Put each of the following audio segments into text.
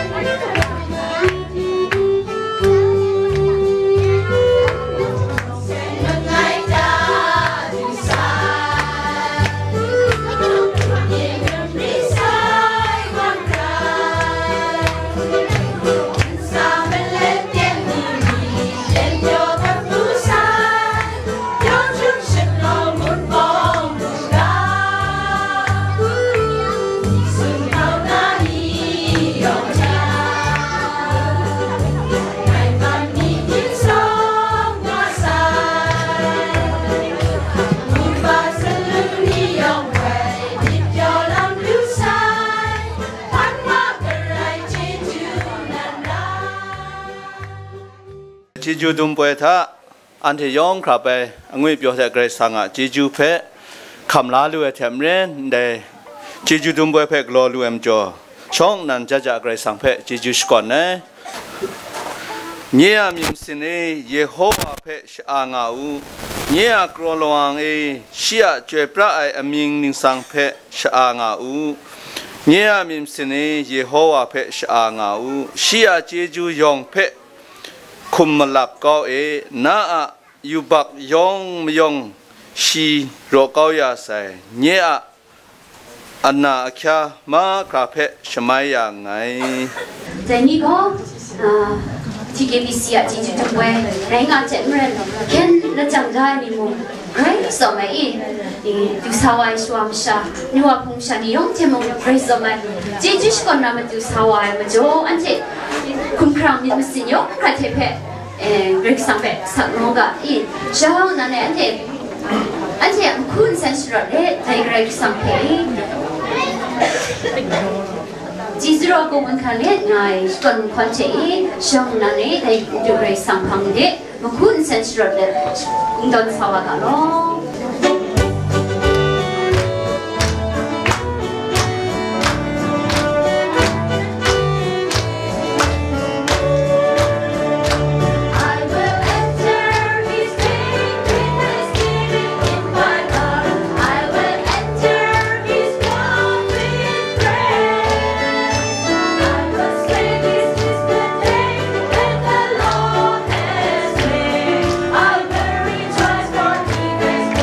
Jeju dum poeta ante yong krape angui pyo the grace sanga Jeju phe khamla lu athamren de Jeju dum poe phe glo lu em jo chong nan ja ja grace sang phe Jeju skon ne nya mim sine Yehovah phe sha nga u nya kro loang e sia chwe pra ai aming ning sang phe sha nga u nya mim sine Yehovah phe sha nga u sia Jeju yong phe khum malap ko e na yu bak yong myong shi ro ko ya sai nye anna kya ma kra phe shmai ya ngai Tani ko TKBC Jeju Tungwe rai nga chen ren ken na chang ga ni mo rai so mai tu sawai swam sha ni wa pung sha ni yong che mo rai so mai Jeju shkon na ma tu sawai ma jo an che kum krang ni sin yo ka te phe Greg sampe saknoga I shao na ne ante kun sense ro le tai Greg sampe Jizro ko man khale ngai kon kon che shong na ne tai Greg sampang de kun sense ro le don sawa ga no I'll bury twice for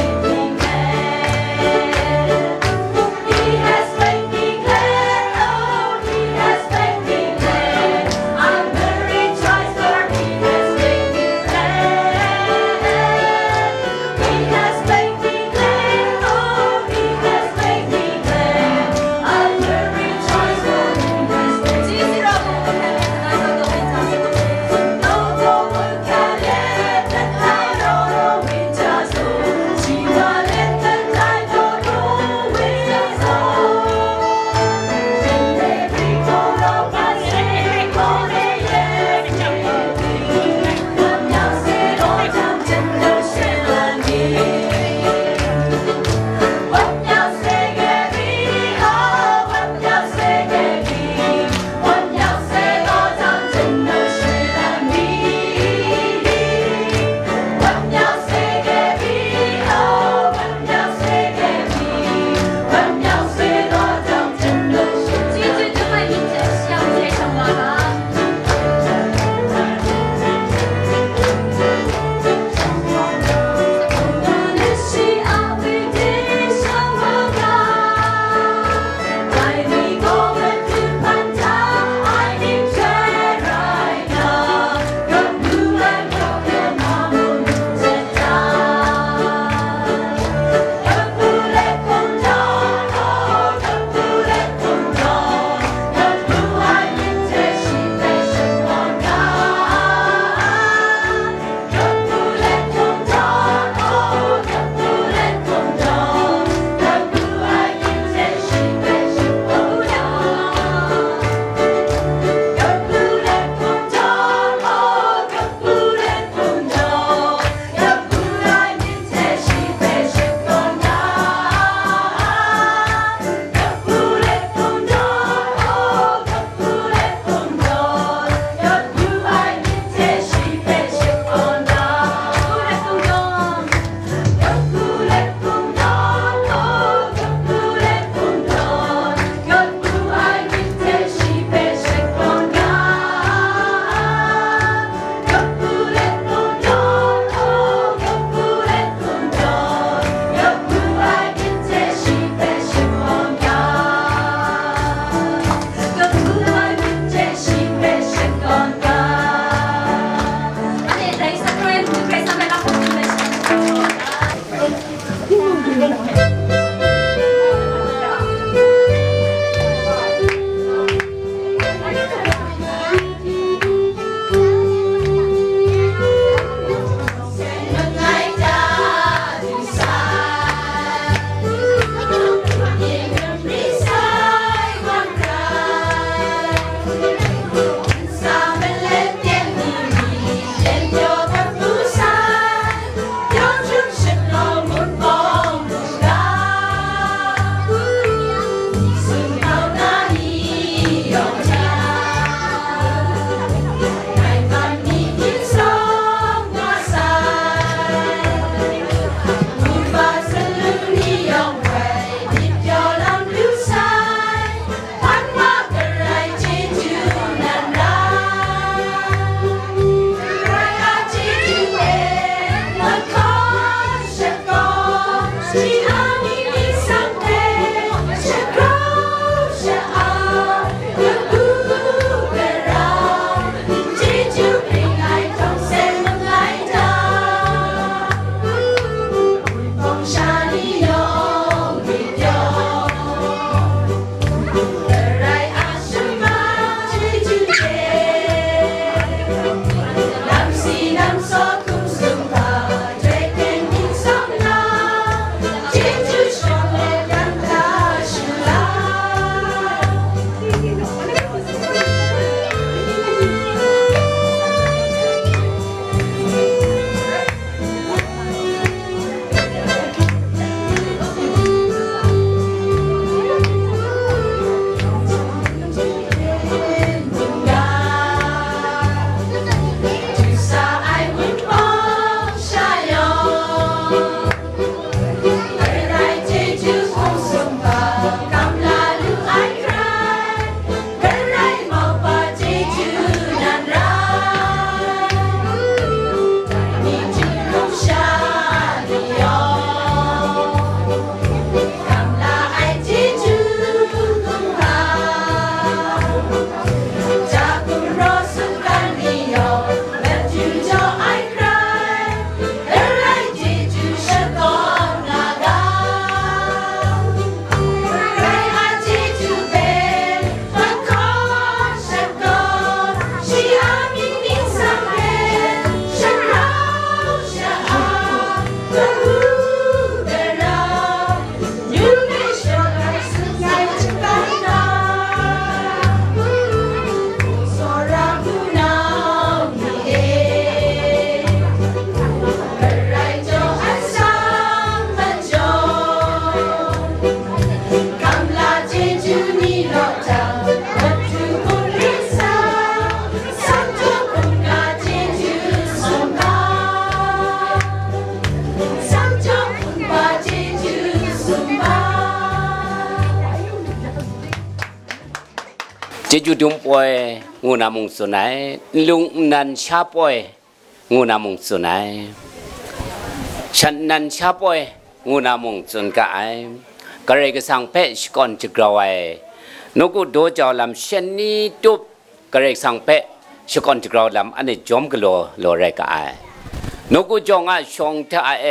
จะจุดป่วยงูนามุงสุนัยลุงนันชาป่วยงูนามุงสุนัยฉันนันชาป่วยงูนามุงสุนกายก็เลยก็สั่งเพชก่อนจะกราวไนกูดูจอลำเช่นนี้ตุบก็เลยสั่งเพชก่อนจะกราวลำอันนี้จอมกลัวโลเรกายนกูจงอาชงเทอ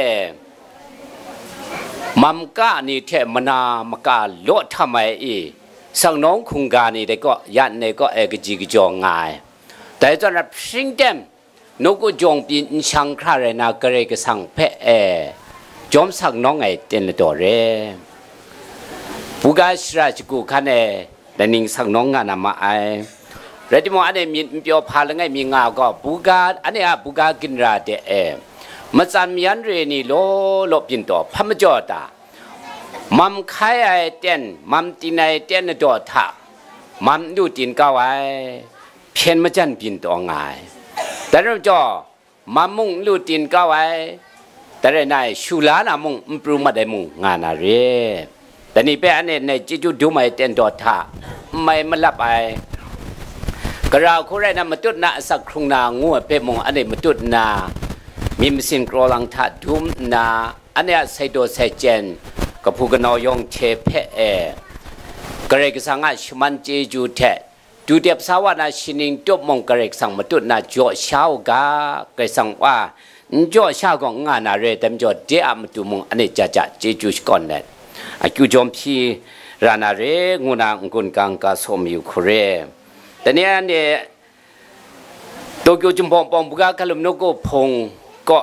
มัมกานี่เทมนามกาโลทำไมอีสังน้องคุงกานี่ได้ก็ยันนี่ก็กจิกจงง่ายแต่ตอนนั้นสิ่งเดิมนกูจงปีนช่างคราเรนาก็เลยก็สั่งเพจอมสังน้องไอเต็นตัวเรปุกาชราชกูขันแต่นิ่งสังน้องงานมาไอเรื่องที่มันอันนี้มีเปียวพาลงไงมีงาก็ปุกาอันนี้ปุกากินราเดมาจำยันเรนี่โลปินตัวพามจอตามัมขายไอเต็นมัมตีนไอเต็นตัวท่ามัมดูตีนก้าวไอเพียนมาจันปินตัวง่ายแต่เราจ่อมัมมุงดูตีนก้าวไอแต่ในนายชูลานามุงปรุมาได้มุงงานอะไรแต่นี่เป็นอันนี้ในจิจุดูไม่เต็นตัวท่าไม่มาลับไอกระเราคู่ไรนะมาตุดนาสักครุงนางัวเปมงอันนี้มาตุดนามีมิสินกรอลังทัดดุมนาอันนี้ใส่โดใส่เจนกับผู้กันนอยงเทเพกระไรก็สังอาชมันเจจูเทดูเดียบสาวนาชินิงจบมงกระไรสังมาตุดนาจ่อเช้ากากระสังว่าจ่อเช้าของงานอะไรแต่จ่อเดียมาตุมงอันนี้จะเจจูก่อนเนี่ยอายุจอมพีรานาเรงูนางกุนกังกาสมอยู่คเรแต่เนี้ยเนี่ยโตเกียวจุมพงปองบุกาคลุมนกพงก็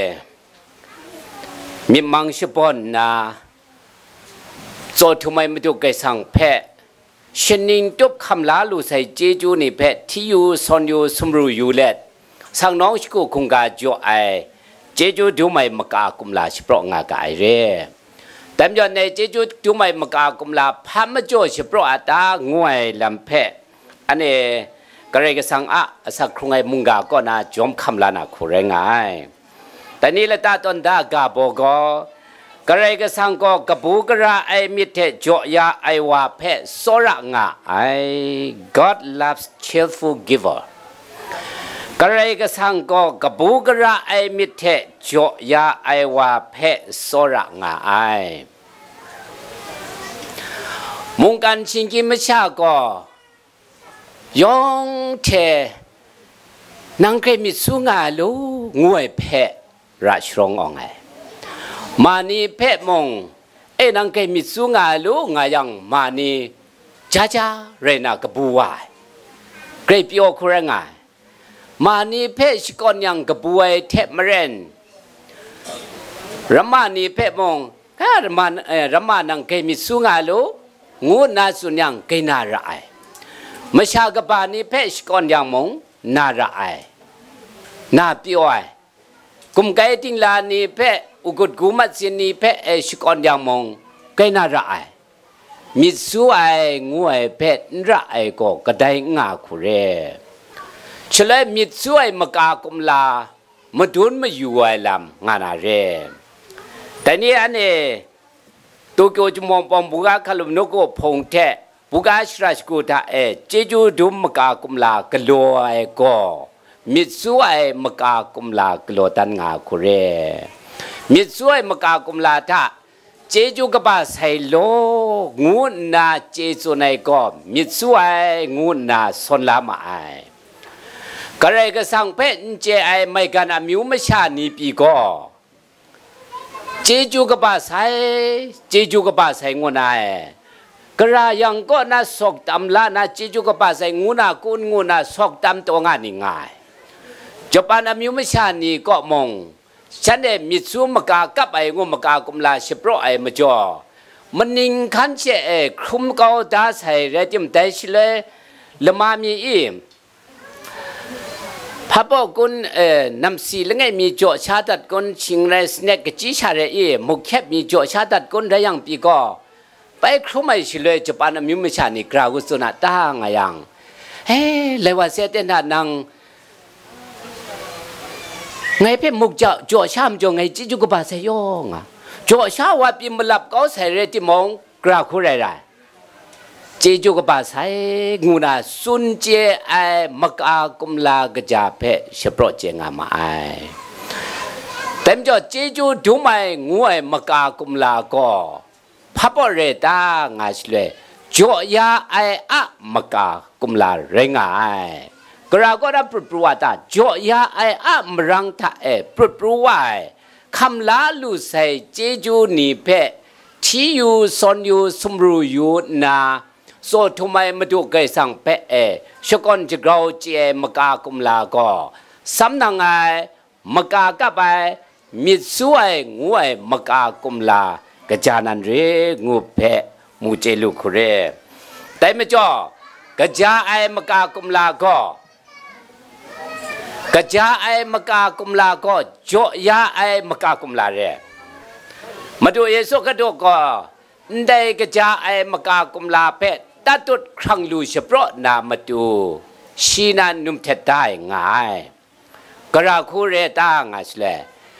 มีมังสปอนนาโจทำไมไม่ถูกไกสังเพะเช่นนี้จบคำลาลูใส่เจจูนี่เพะที่อยู่ซอนอยู่สมรูอยู่เล็ดสังน้องชิโกคงกาจ่อไอเจจูดูไม่มากากุมลาชิโปรงากาไอเร่แต่ย้อนในเจจูดูไม่มากากุมลาพามจ่อชิโปรอาตางวยลำเพะอันนี้ก็เลยก็สั่งสักครู่ไงมุงกาก็น่าจอมคำลานาคุเรงไงแต่นี่ละตาตอนดากาบอกก็เลยก็สั่งก็กบูกระไอมิเทจ่อยาไอวาเพสระงาไอ God loves cheerful giver ก็เลยก็สั่งก็กบูกระไอมิเทจ่อยาไอวาเพสระงาไอมุงกันชิงกิมชาก็ยองเทนังเคยมีสุงาลูงวยเพะราชรององไงมานีเพะมงนังเคยมีสุงาลูงายังมานีจ้าเรนากบูวายเกรปีโอคุเรงไงมานีเพะสกอนยังกบูวายเทมเรนรมานีเพะมงก็รมานังเคยมีสุงาลูงูนาสุนยังเกนาระไอมาชากบานีเพชก่อนยังมงนาระไอนาปิวไอกุมไกติงลานีเพอุกุดกุมัดสินีเพชก่อนยังมงไกนาระไอมิสุไองูไอเพระไอก็กระไดงาคุเรฉลยมิสุไอมกากุมลามาดุนมาอยู่ไอลำงานาเรแต่นี่อันนี้ตัวเกี่ยวจมองปองบุกาขลุ่มนกพงเทบุกาชราชกูตาเจจูดุมมกากุมลากลัวไอก็มิดสวยมกากุมลากลัวตันงาคุเรมิดสวยมกากุมลาท่าเจจูกบาไซโลงูนาเจจูในก็มิดสวยงูนาสนลามาไอกระไรก็สั่งเพนเจไอไม่กันอามิวไม่ชานีปีก็เจจูกบาไซงูนากระยังก็น่าสกตำละน่าจิจุกป้าใส่งูน่ากุนงูน่าสกตำตัวงานนี่ง่ายจบานอามิวไม่ชานี่ก็มองฉันเองมิซูมกากับไอ้งูมกากุมลาชิโปรไอ้มาจ่อมันนิ่งขันเช่คลุมเกาตาใส่เรจิมแต่ชิเลละมามีพระบอกกุนนำสีละไงมีจ่อชาตัดกุนชิงไรสเนกจีชาเรมุกแคบมีจ่อชาตัดกุนได้ยังปีก็ไปครุไม่ชิเลยจะปานมิวไม่ชานี่กราวุสนาตาไงยังเลยว่าเสียเต้นนังไงเพ่มุกจะจ่อชามจ่อไงจิจุกบาเสยองจ่อชาว่าปีมลับก็ใส่เรติมองกราคุไรเจจูกบาไซงูนาสุนเจไอมกอากุมลากระจาเพชโปรเจงามาไอเต็มจ่อเจจูดูไม่งูไอมกอากุมลาก็พับเรตางาสเลจ่อยาไออะมกากุมลาเรงไอกระก็รับปรุปวาตาจ่อยาไออะมรังทะเอปรุปวายคำลาลูใส่เจจูนีเพที่อยู่สอนอยู่สมรู้อยู่นาโซทุไมมาดูไกสังเปะชกอนจะเราเจมกากุมลาก็สำนักไงมกากะไปมิดสวยงวยมกากุมลากระจานันเรงูเพะมูเจลูคุเรแต่ไม่จ่อกระจาไอมกากุมลาก็กระจาไอมกากุมลาก็จ่อยาไอมกากุมลาเรมาดูเยซูก็ดูก็ได้กระจาไอมกากุมลาเพะตัดตุดครั้งลูเฉพาะนามาดูชีนันนุ่มเท็ดได้ง่ายกระคูเรตางาสเล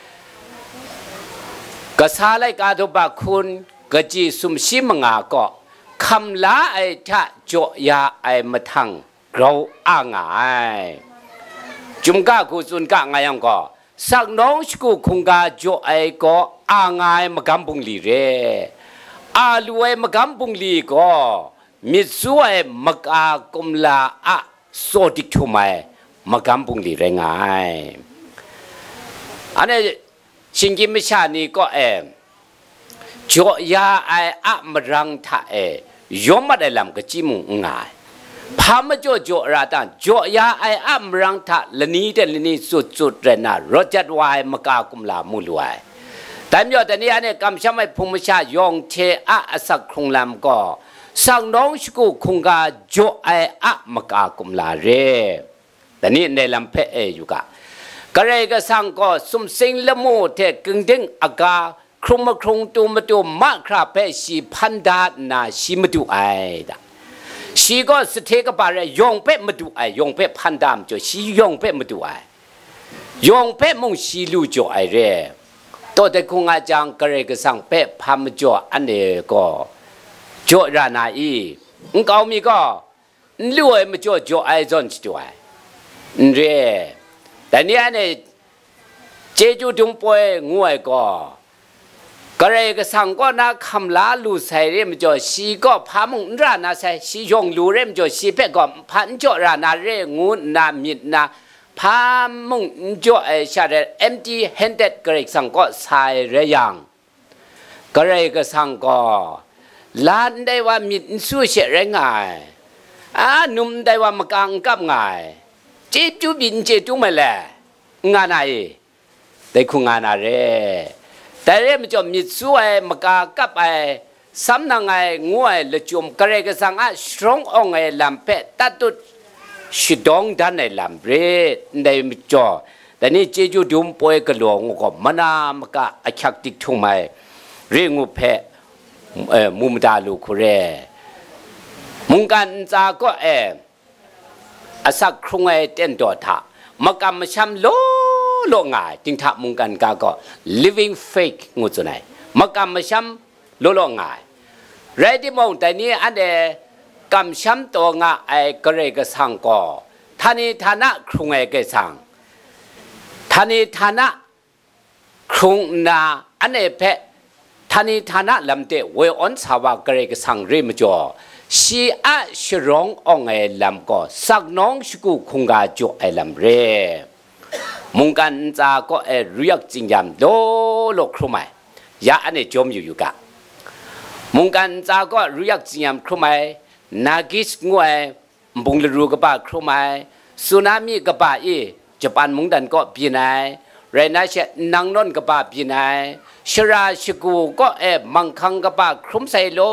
กษาไลกาดุบาคุณกจีสุมชิมงาก็คำลาไอทะโจยาไอมาทังเราอ่างายจุมกาคูซุนกางายังก็สักน้องสกุคงกาโจไอก็อ่างายมากำบุงลีเรอาลูไอมากำบุงลีก็มิสวยมกอากุมลาอะโซติทุไมมากำบุงลีเรงายอันนี้ชิงกิมิชานีก็จ่อยาไออะมรังทะยอมมาได้ลำกจิมุงง่ายพามจ่อราตันจ่อยาไออะมรังทะละนี้แต่ละนี้สุดเรนารถจัดวายมกากุมลามูลวยแต่เมื่อแต่นี้อันนี้กำชับให้ภูมิชายองเทอะสักคงลำก็สังน้องสกุคงกาจ่อไออะมกากุมลาเรแต่นี้ในลำเพออยู่กะก็เลยก็สังก็สมสิงละโมเทกึ่งดึงอากาครุมมาครุงตัวมาตัวมาคราเพชีพันดานาชีมาดูไอดาชีก็สเทกบาร์ยองเปมาดูไอยองเปพันดามจ่อชียองเปมาดูไอยองเปมงชีลูจ่อไอเรตัวแต่คงอาจารย์ก็เลยก็สั่งเป๊ะพามจ่ออันนี้ก็จ่อรานาอีเขามีก็รวยมาจ่อไอจนจ่อเร่แต่เนี้ยเนี่ยเจจูดุงป่วยงวยก็เลยก็สั่งก็น่าคำลาลูใส่เรื่องจ่อชีก็พามงรานาใส่ชียงลูเรื่องจ่อชีเป๊ะก็พันจ่อรานาเรื่องงูนามิดนาพามุงจ่อไอชาเด empty handed ก็เลยสั่งก็ใส่เรื่องก็เลยก็สั่งก็ลานได้ว่ามิดสู้เสียแรงไงนุ่มได้ว่ามากางกับไงเจจูบินเจจูไม่แหละงานไหนได้คุงงานอะไรแต่เรื่องมันจะมิดสู้ไอมากางกับไอสำนักไงงวยละจุ่มก็เลยก็สั่งstrong องไอลำเป็ดตัดตุดชิดองด้านในลำเรได้มิดจ่อแต่นี่เจจูดุมป่วยกระหลวงก็มานามกะอักขักติดทุ่งไม้เรื่องงูเพะมุมดาลูคุเรมุงกันจาก็อาศักครุงไอเต้นตัวท่ามากำมาช้ำโลง่ายจึงท่ามุงกันกาก็ living fake งูจุนัยมากำมาช้ำโลง่ายเรดิมองแต่นี้อันเดกำช้ำตัวง่ายไอกระเรกสังก็ท่านี้ฐานะครุงไอเกสังท่านี้ฐานะครุงนาอันเอเพท่านี้ฐานะลำเตเวออนสาวกระเรกสังริมจ่อชีอาชร้ององไอลำก็สักน้องสกุคงกาจ่อไอลำเรมุงกันจาก็เรียกจริงยามโลครุไมยาอันนี้จมอยู่กะมุงกันจาก็เรียกจริงยามครุไมนากิสงวยบุงลรูกบ้าครุไมสึนามิกบ้าญี่ปุ่นมุงดันก็ปีนายเรนัชนังนนกบ้าปีนายชราชกูก็มังคังกบ้าครุมไซโล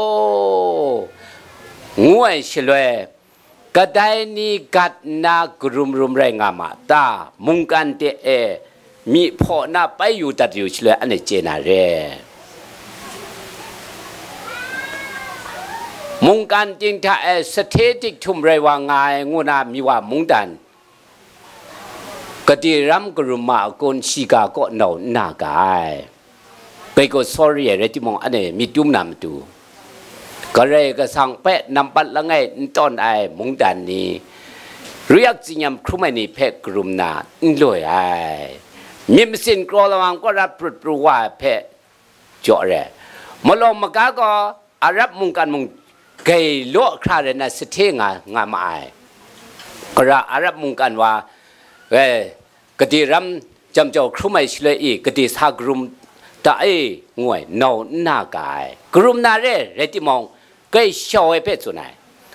งวยเฉลยกระไดนี้กัดนากรุมแรงามาตามุงกันเตมีพ่อนาไปอยู่ตัดอยู่เฉลยอันนี้เจนาเรมุงกันจริงถ้าสเตติกทุ่มเรวางายงูนามีว่ามุงดันกติรำกรุมาคนชิกาก็หนาวหน้ากายไปก็ sorry เรติมองอันนี้มีตุ้มนำตูก็เลยก็สั่งเป๊ะนำปัดละไงต้นไอ้มุงดันนี้เรียกจิญมครุไม่นี่เพะกลุ่มนาลอยไอ้มีมสินกรอระวังก็รับปลุดปลุกว่าเพะจ่อเลยมาลงมากาก็อารับมุงกันมุงเกยโลคราเรนัสเทงางามาไอ้ก็ระอารับมุงกันว่ากติรำจำเจ้าครุไม่เฉลยอีกกติสากลุ่มแต่ไอ้งวยนาวหน้ากายกลุ่มนาเรติมองก็ชาวเพศส่วนไหน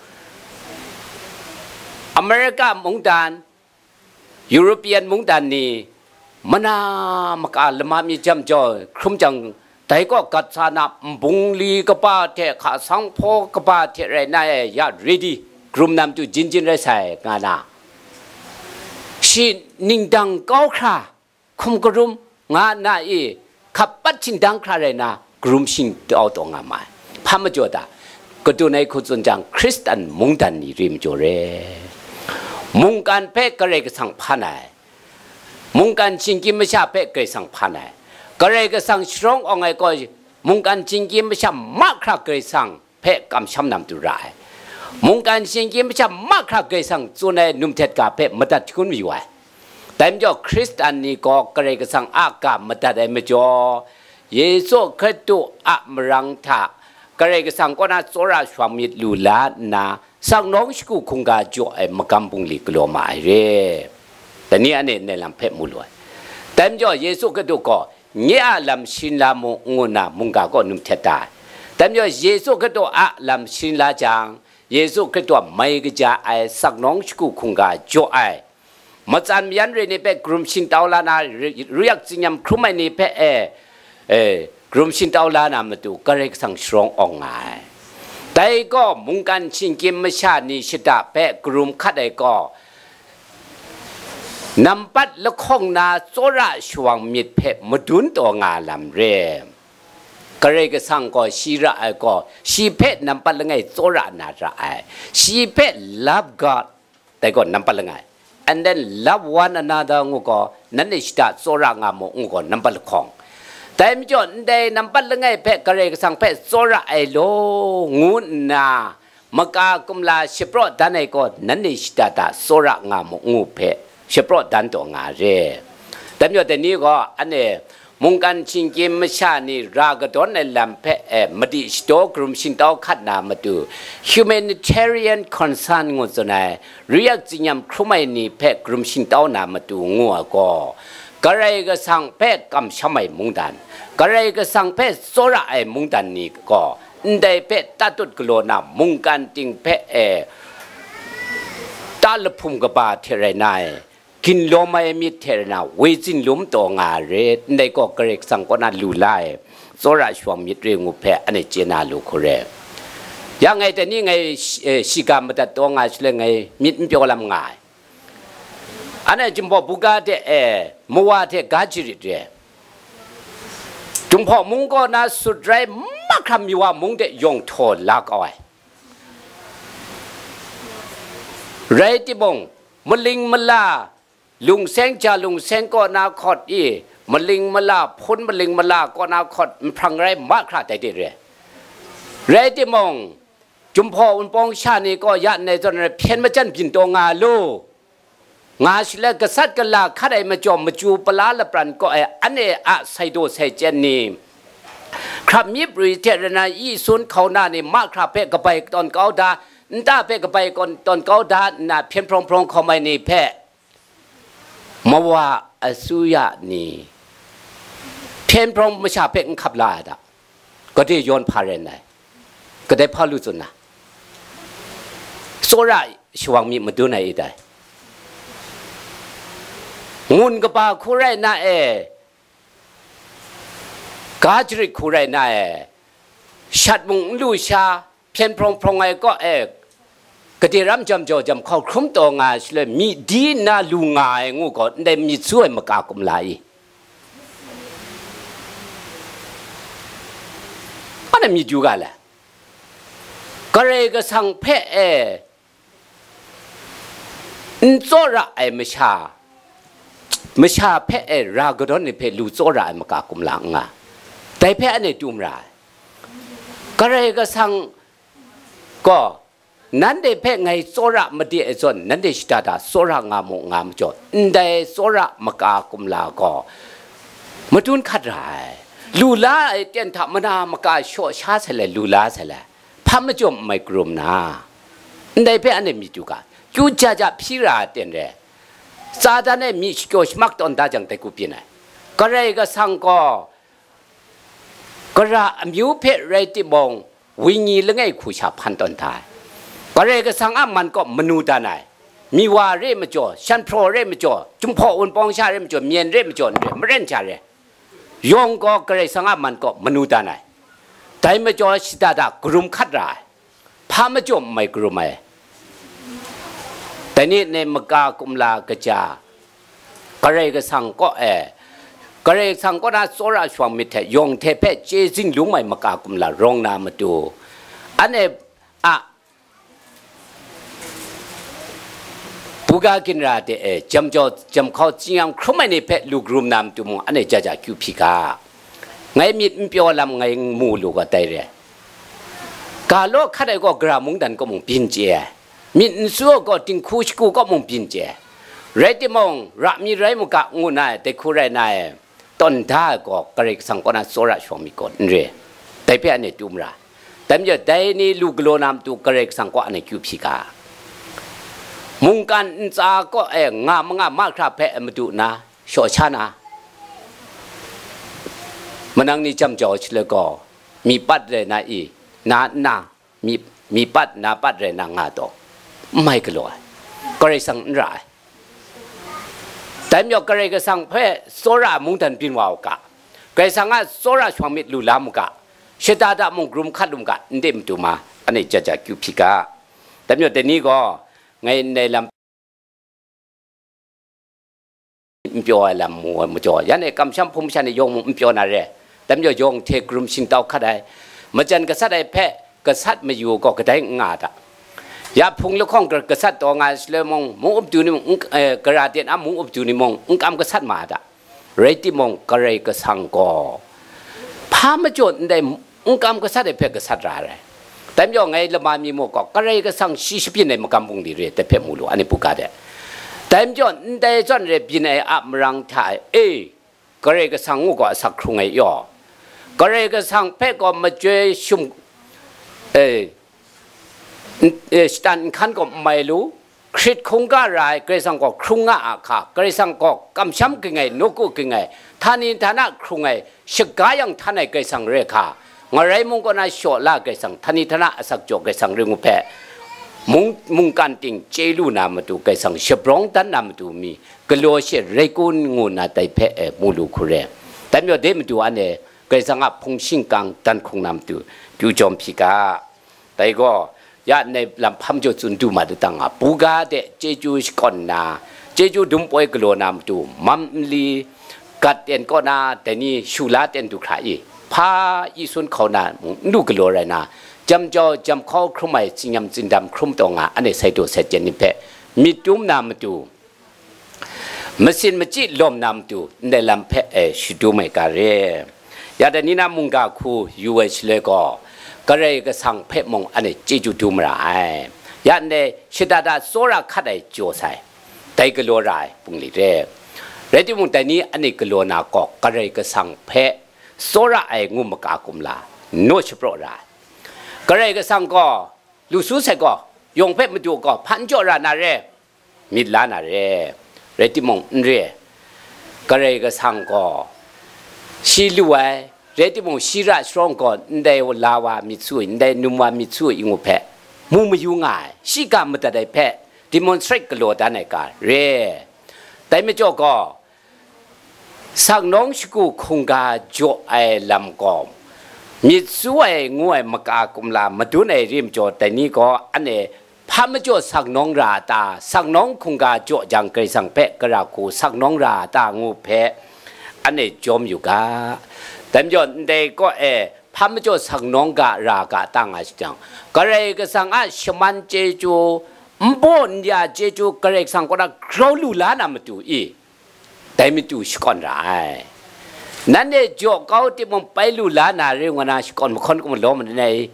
อเมริกามุงดันยุโรปียนมุงดันนี่มันน่ามกาลมามีจำจ่อครุมจังแต่ก็กัดสานับบุงลีกบ้าเทขาสังโพกบ้าเทไรนายยารีดีกลุ่มนำจุจินไรใส่งานาชินิงดังก้าวคราคุมกลุ่มงานาอีขับปัดชินดังคราไรนากลุ่มชิงเอาตัวงามาพามาจวดาก็ดูในคุณส่วนจังคริสตันมุงดันนี่ริมโจเรมุงการเพ่กระไรก็สั่งพานายมุงการชิงกิมไม่ชาเพ่ก็สั่งพานายกระไรก็สั่งสรงองไงก็มุงการชิงกิมไม่ชามากคราก็สั่งเพ่กำช้ำนำตุรายมุงการชิงกิมไม่ชามากคราก็สั่งส่วนในนุ่มเท็ดกาเพ่มาตัดคุณวิวายแต่เมื่อคริสตันนี่ก็กระไรก็สั่งอากามาตัดได้ไม่จ่อเยซูคริสต์อะมรังทากระไรก็สั่งก็น่าโซราสวามิลูลานาสังน้องสกุคงกาจ่อไอ้มกำปุงลิกลัวมาเร่แต่นี่อันนี้ในลำเพชรมุลอยแต่เมื่อเยซูคริสต์ก็เนี่ยลำชินลามุงนามุงกาก็นุ่มเท็ดได้แต่เมื่อเยซูคริสต์อะลำชินลาจังเยซูคริสต์ไม่ก็จะไอ้สังน้องสกุคงกาจ่อไอ้มาจันยันเรนี่เป็นกลุ่มชินตาวลานาเรียกจิญมครุไม่นี่เป็นกลุ่มชินตาวลานามาดูก็เรียกสั่งสรงองไงแต่ก็มุงกันชิงกิมไม่ชานี่ชิดาเปะกลุ่มขัดไอ้ก็นำปัดละคงนาโซระชวงมิดเพะมาดุนตัวงาลำเร่ก็เรียกสั่งก็ชีระไอ้ก็ชีเพะนำปัดละไงโซระนาระไอ้ชีเพะ love God แต่ก็นำปัดละไงand then love one another งูก็นั่นนี่ชิดาโซระงามงูก็นำปัดละคงแต่ไม่จนได้นำปัดละไงเพะกระเรกสังเพะโซระไอโลงูนามกากุมลาเชปรอดันไอก็นั่นนี่ชิดาตาโซระงามงูเพะเชปรอดันตัวงาเร่แต่ไม่จนแต่นี้ก็อันนี้มุงกันชิงกิมชานี่รากดอนในลำเพะมาดิสโตกรุมชินเต้าขัดนามาดู humanitarian concern งูส่วนไหนเรียกจิญมครุไม่นี่เพะกรุมชินเต้านามาดูงูก็กระไรก็สั่งเพะกำช้ำไอ้มุงดันกระไรก็สั่งเพะโซระไอ้มุงดันนี่ก็ได้เพะตัดตุดกลัวนามุงกันจิงเพะตาลพุ่มกบาเทเรนายกินลมไม่มีเทเรนาเวจินลุมตัวงาเรได้ก็กระไรสั่งก็น่าลูไลโซระชวมมิตรเรื่องุเพะอันนี้เจนาลูกเรยังไงแต่นี่ไงสิกามาตัดตัวงาเฉลยไงมิตรเปียวลำงายอันนี้จุ่มพอบุกาเดมัวเทกาจิริเดจุ่มพอมุงก็น่าสุดไรมักคำอยู่ว่ามุงเดยงโทนลักเอาไว้ไรที่บงมลิงมลาลุงเซงจ่าลุงเซงก็น่าขอดอีมลิงมลาพ้นมลิงมลาก็น่าขอดพลังไรมากคราแต่เดไรที่บงจุ่มพออุปองชานี่ก็ยันในตอนนั้นเพี้ยนมาจันกินตัวงาลูงาชิเลกษัตริย์กันลาขัดไอมาจอมมาจูปลาละปรันก็ไออันเนอะไซโดไซเจนนี่ครับมีบริเทรนาอีซุนเขาหน้านี่มากครับเพ่กไปตอนเก้าดาตาเพ่กไปก่อนตอนเก้าดาน่ะเพียนพร้อมๆเขาไม่นี่เพ่มาว่าอสุยานี่เพียนพร้อมมาชาเพ่ขับลาดะก็ได้โยนพาเรนไอก็ได้พาลุจุนนะโซระชวงมีมาดูไหนได้งูนกบ้าคูไรน่ากาจริคูไรน่าชัดมุงลูชาเพียนพรองไงก็กติรำจำจำเขาคุ้มตัวงาเลยมีดีน่าลูงายงูก็ได้มีช่วยมากากุมไหลอันนั้นมีจูกันแหละก็เลยก็สั่งเพะโซระไอไม่ชาไม่ชาเพะรากดอนในเพะลูโซระมากากุมหลังอ่ะแต่เพะในจุมรายก็เลยก็สั่งก็นั้นได้เพ่งไงโซระมาดีไอ้ส่วนนั้นได้สตาร์ดาโซระงามงามจดได้โซระมกากุมลาก็มาดุนขัดไรลูลาไอเตียนธรรมนามกาโชชาเสลลูลาเสลพามจมไม่กลุ่มนาได้เพ่อันนี้มีจุกาจูจะพิราเตียนเรซาดานมีสกิลสมักตอนตาจังแต่กูปีนก็เรก็สังก็ระมิวเพเรติบงวิญญาณไงคู่ชาพันตอนท้ายก็เรก็สังอามันก็มนุษย์ได้มีวาเรมจ่อฉันโปรเรมจ่อจุมพออุนปองชาเรมจ่อเมียนเรมจ่อเรมเรนชาเรยองก็เรสังอามันก็มนุษย์ได้แต่ไม่จ่อสิดาดากลุ่มขัดไรพาไม่จ่อไม่กลุ่มไม่แต่นี่ในมกากุมลากระจาก็เรก็สังก็เรสังก็น่าโซราชวงมิเทยองเทเพเจซิงลุงไม่มกากุมลารองนามาดูอันนี้บุกากินราเดจำเขาจริงครุ่มไม่ในเพลูกรุมนามตัวมึงอันนี้จะคิวพิกาไงมีเปียวลำไงมูลูกก็ได้เลยกาโลกขัดไอ้ก็กระมุงดันก็มึงพินเจมีนสัวก็ติงคูชกูก็มึงพินเจเรติมงรักมีไรมุกะงูนายแต่คูไรนายต้นท่าก็กระเรกสังก็น่าโซระชวงมีก่อนเร่แต่เพื่อนเนี่ยจุมระแต่เมื่อได้นี่ลูกโลนามตัวกระเรกสังก็อันนี้คิวพิกามุงกันจาก็งามมากครับแพ้มาดูนะโชชานะมันนั่งนี่จำจ่อเฉลยก็มีปัดเลยนะอีนามีปัดนาปัดเลยนางาโตไม่กลัวก็เลยสั่งร้ายแต่เมื่อก็เลยก็สั่งแพ้โซรามุงทันพินวาวกะก็เลยสั่งว่าโซราชวงมิตรลุลามุกะเชตาดามุงกลุ่มขัดลุมกะเดมตัวมาอันนี้จะคิวพิกาแต่เมื่อแต่นี้ก็ไงในลำเปียวลำมัวมัวจ่อยันในกำช้ำพุ่มชันในยงเปียวนาเร่แต่เมื่อยงเทกลุ่มชิงเตาขัดได้มาจันกษัตริย์ได้แพ้กษัตริย์มาอยู่ก็กระได้งาดยาพุงลูกของกษัตริย์ตัวงานเสลมงมุอบจูนิมงกระดาษน้ำมุอบจูนิมงกำกษัตริย์มาดเรติมงกระไรกสังก็พามาจนได้กำกษัตริย์ได้แพ้กษัตริย์อะไรแต่เมื่อไงละมามีโมก็กระไรกสัง40 ปีในมกำบุงดีเรแต่แพ้มูลูอันนี้ปุกาเดแต่เมื่อได้จนเรบินไออับรังไทยกระไรกสังงูก็สักครุงไอยอกระไรกสังแพ้ก็มาเจอชุมสตันขันก็ไม่รู้คริสคงก็ไรกระสังก็ครุงอ่ะค่ะกระสังก็กำช้ำกันไงนกุกันไงท่านี้ท่านักครุงไงสกายังท่านไอกระสังเรขาเงยมุงก็น่าโชลากระสังท่านี้ท่านักสักจกกระสังเรื่องแพ้มุงกันติงเจลูนามาดูกระสังเชบรองตันนามาดูมีกลัวเชื่อเรกุนงูนาไตเพะมูลูคุเรแต่เมื่อเดมาดูอันนี้กระสังอ่ะพงชิงกังตันคงนำดูจอมพิกาแต่ก็ยาในลำพัมโจจุนดูมาดูตังอ่ะปูกาเดเจจูสก่อนนาเจจูดุมป่วยกลัวนำดูมัมลีกัดเอ็นก็นาแต่นี่ชูลาเอ็นดูใครพาอีส่วนเขานาดูกลัวอะไรนะจำข้อครุมไม่จิงยำจินดำครุมตรงอ่ะอันนี้ใส่ตัวเสร็จเจนิเพมีจุ่มนำดูมาสินมาจีลมนำดูในลำเพชุดูไม่การเร่ยาแต่นี่นะมุงกาคูยูเอชเลยก็เลยก็สั่งเพะมงอันนี้จีจูดูมรายยันเดชิดาดาโซราขัดไอโจใส่แต่ก็โลรายปุ่งลีเร่เรื่องที่มุงแต่นี้อันนี้ก็โลนากก็เลยก็สั่งเพะโซราไองูมกากุมลาโนชโปรรายก็เลยก็สั่งก็ลูซูใส่ก็ยงเพะมาดูก็พันโจรานาเร่มิดลานาเร่เรื่องที่มุงเร่ก็เลยก็สั่งก็ชิลูไอเรื่องที่มองชีระสร้างก่อนได้ลาวามิซุยได้นุมวามิซุยงูแพะมูมาอยู่ง่ายชีกามันจะได้แพะที่มันสตรีกโลดานในการเร่แต่ไม่จบก็สักน้องสกุคงกาโจไอลำกอมมิซุยงูไอมกากุมลามาดูในริมโจแต่นี่ก็อันนี้พามาโจสักน้องราตาสักน้องคงกาโจจังเกยสังแพะกระกูสักน้องราตางูแพะอันนี้จมอยู่กาแต่ย้อนเด็กก็พามาโจสังน้องกะรากะตั้งอาจังก็เลยก็สังอาชมันเจจูบอนยาเจจูก็เลยสังก็ได้คราวลูลานามาดูแต่ไม่ดูสกอนไรนั่นเองโจเขาที่มันไปลูลานาเรื่องว่านาสกอนมันคนก็มันล้อมันใน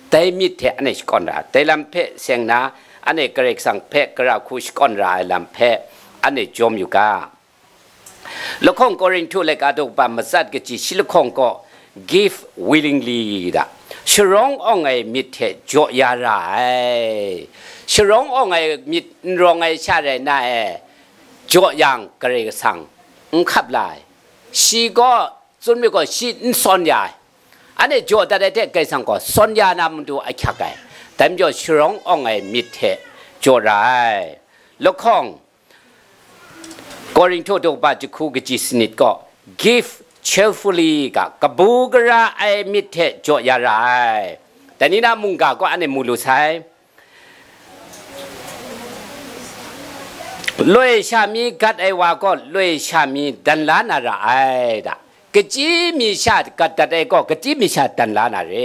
แต่มิเทอันนี้ก่อนละแต่ลำเพเสียงนะอันนี้กระเรกสังเพกระคุชก่อนละลำเพอันนี้จมอยู่กาลูกของกอรินทูเล็กอาดุบามาซัดกจิชิลูกของก็ give willingly ละชร้องอ่องไอมิเทจอยาไรชร้องอ่องไอมิรองไอชาเรน่าจอยังกระเรกสังขับไล่ชีก็จนมีก็ชีนสอนยาอันนี้จอแต่เด็กไกสังก็สอนยานามันดูไอ้ขักไงแต่ไม่จอชร้องอ่องไอมิเทจอไรลูกของกอริงโทดูบาจุคูกจิสนิดก็ give cheerfully กับบูกระไอมิเทจอยาไรแต่นี่นะมุงกาก็อันนี้มูลุใช้ลอยชามีกัดไอวาก็ลอยชามีดันลานาระไอดะกจีมีชากัดไอก็กจีมีชาดันลานาเร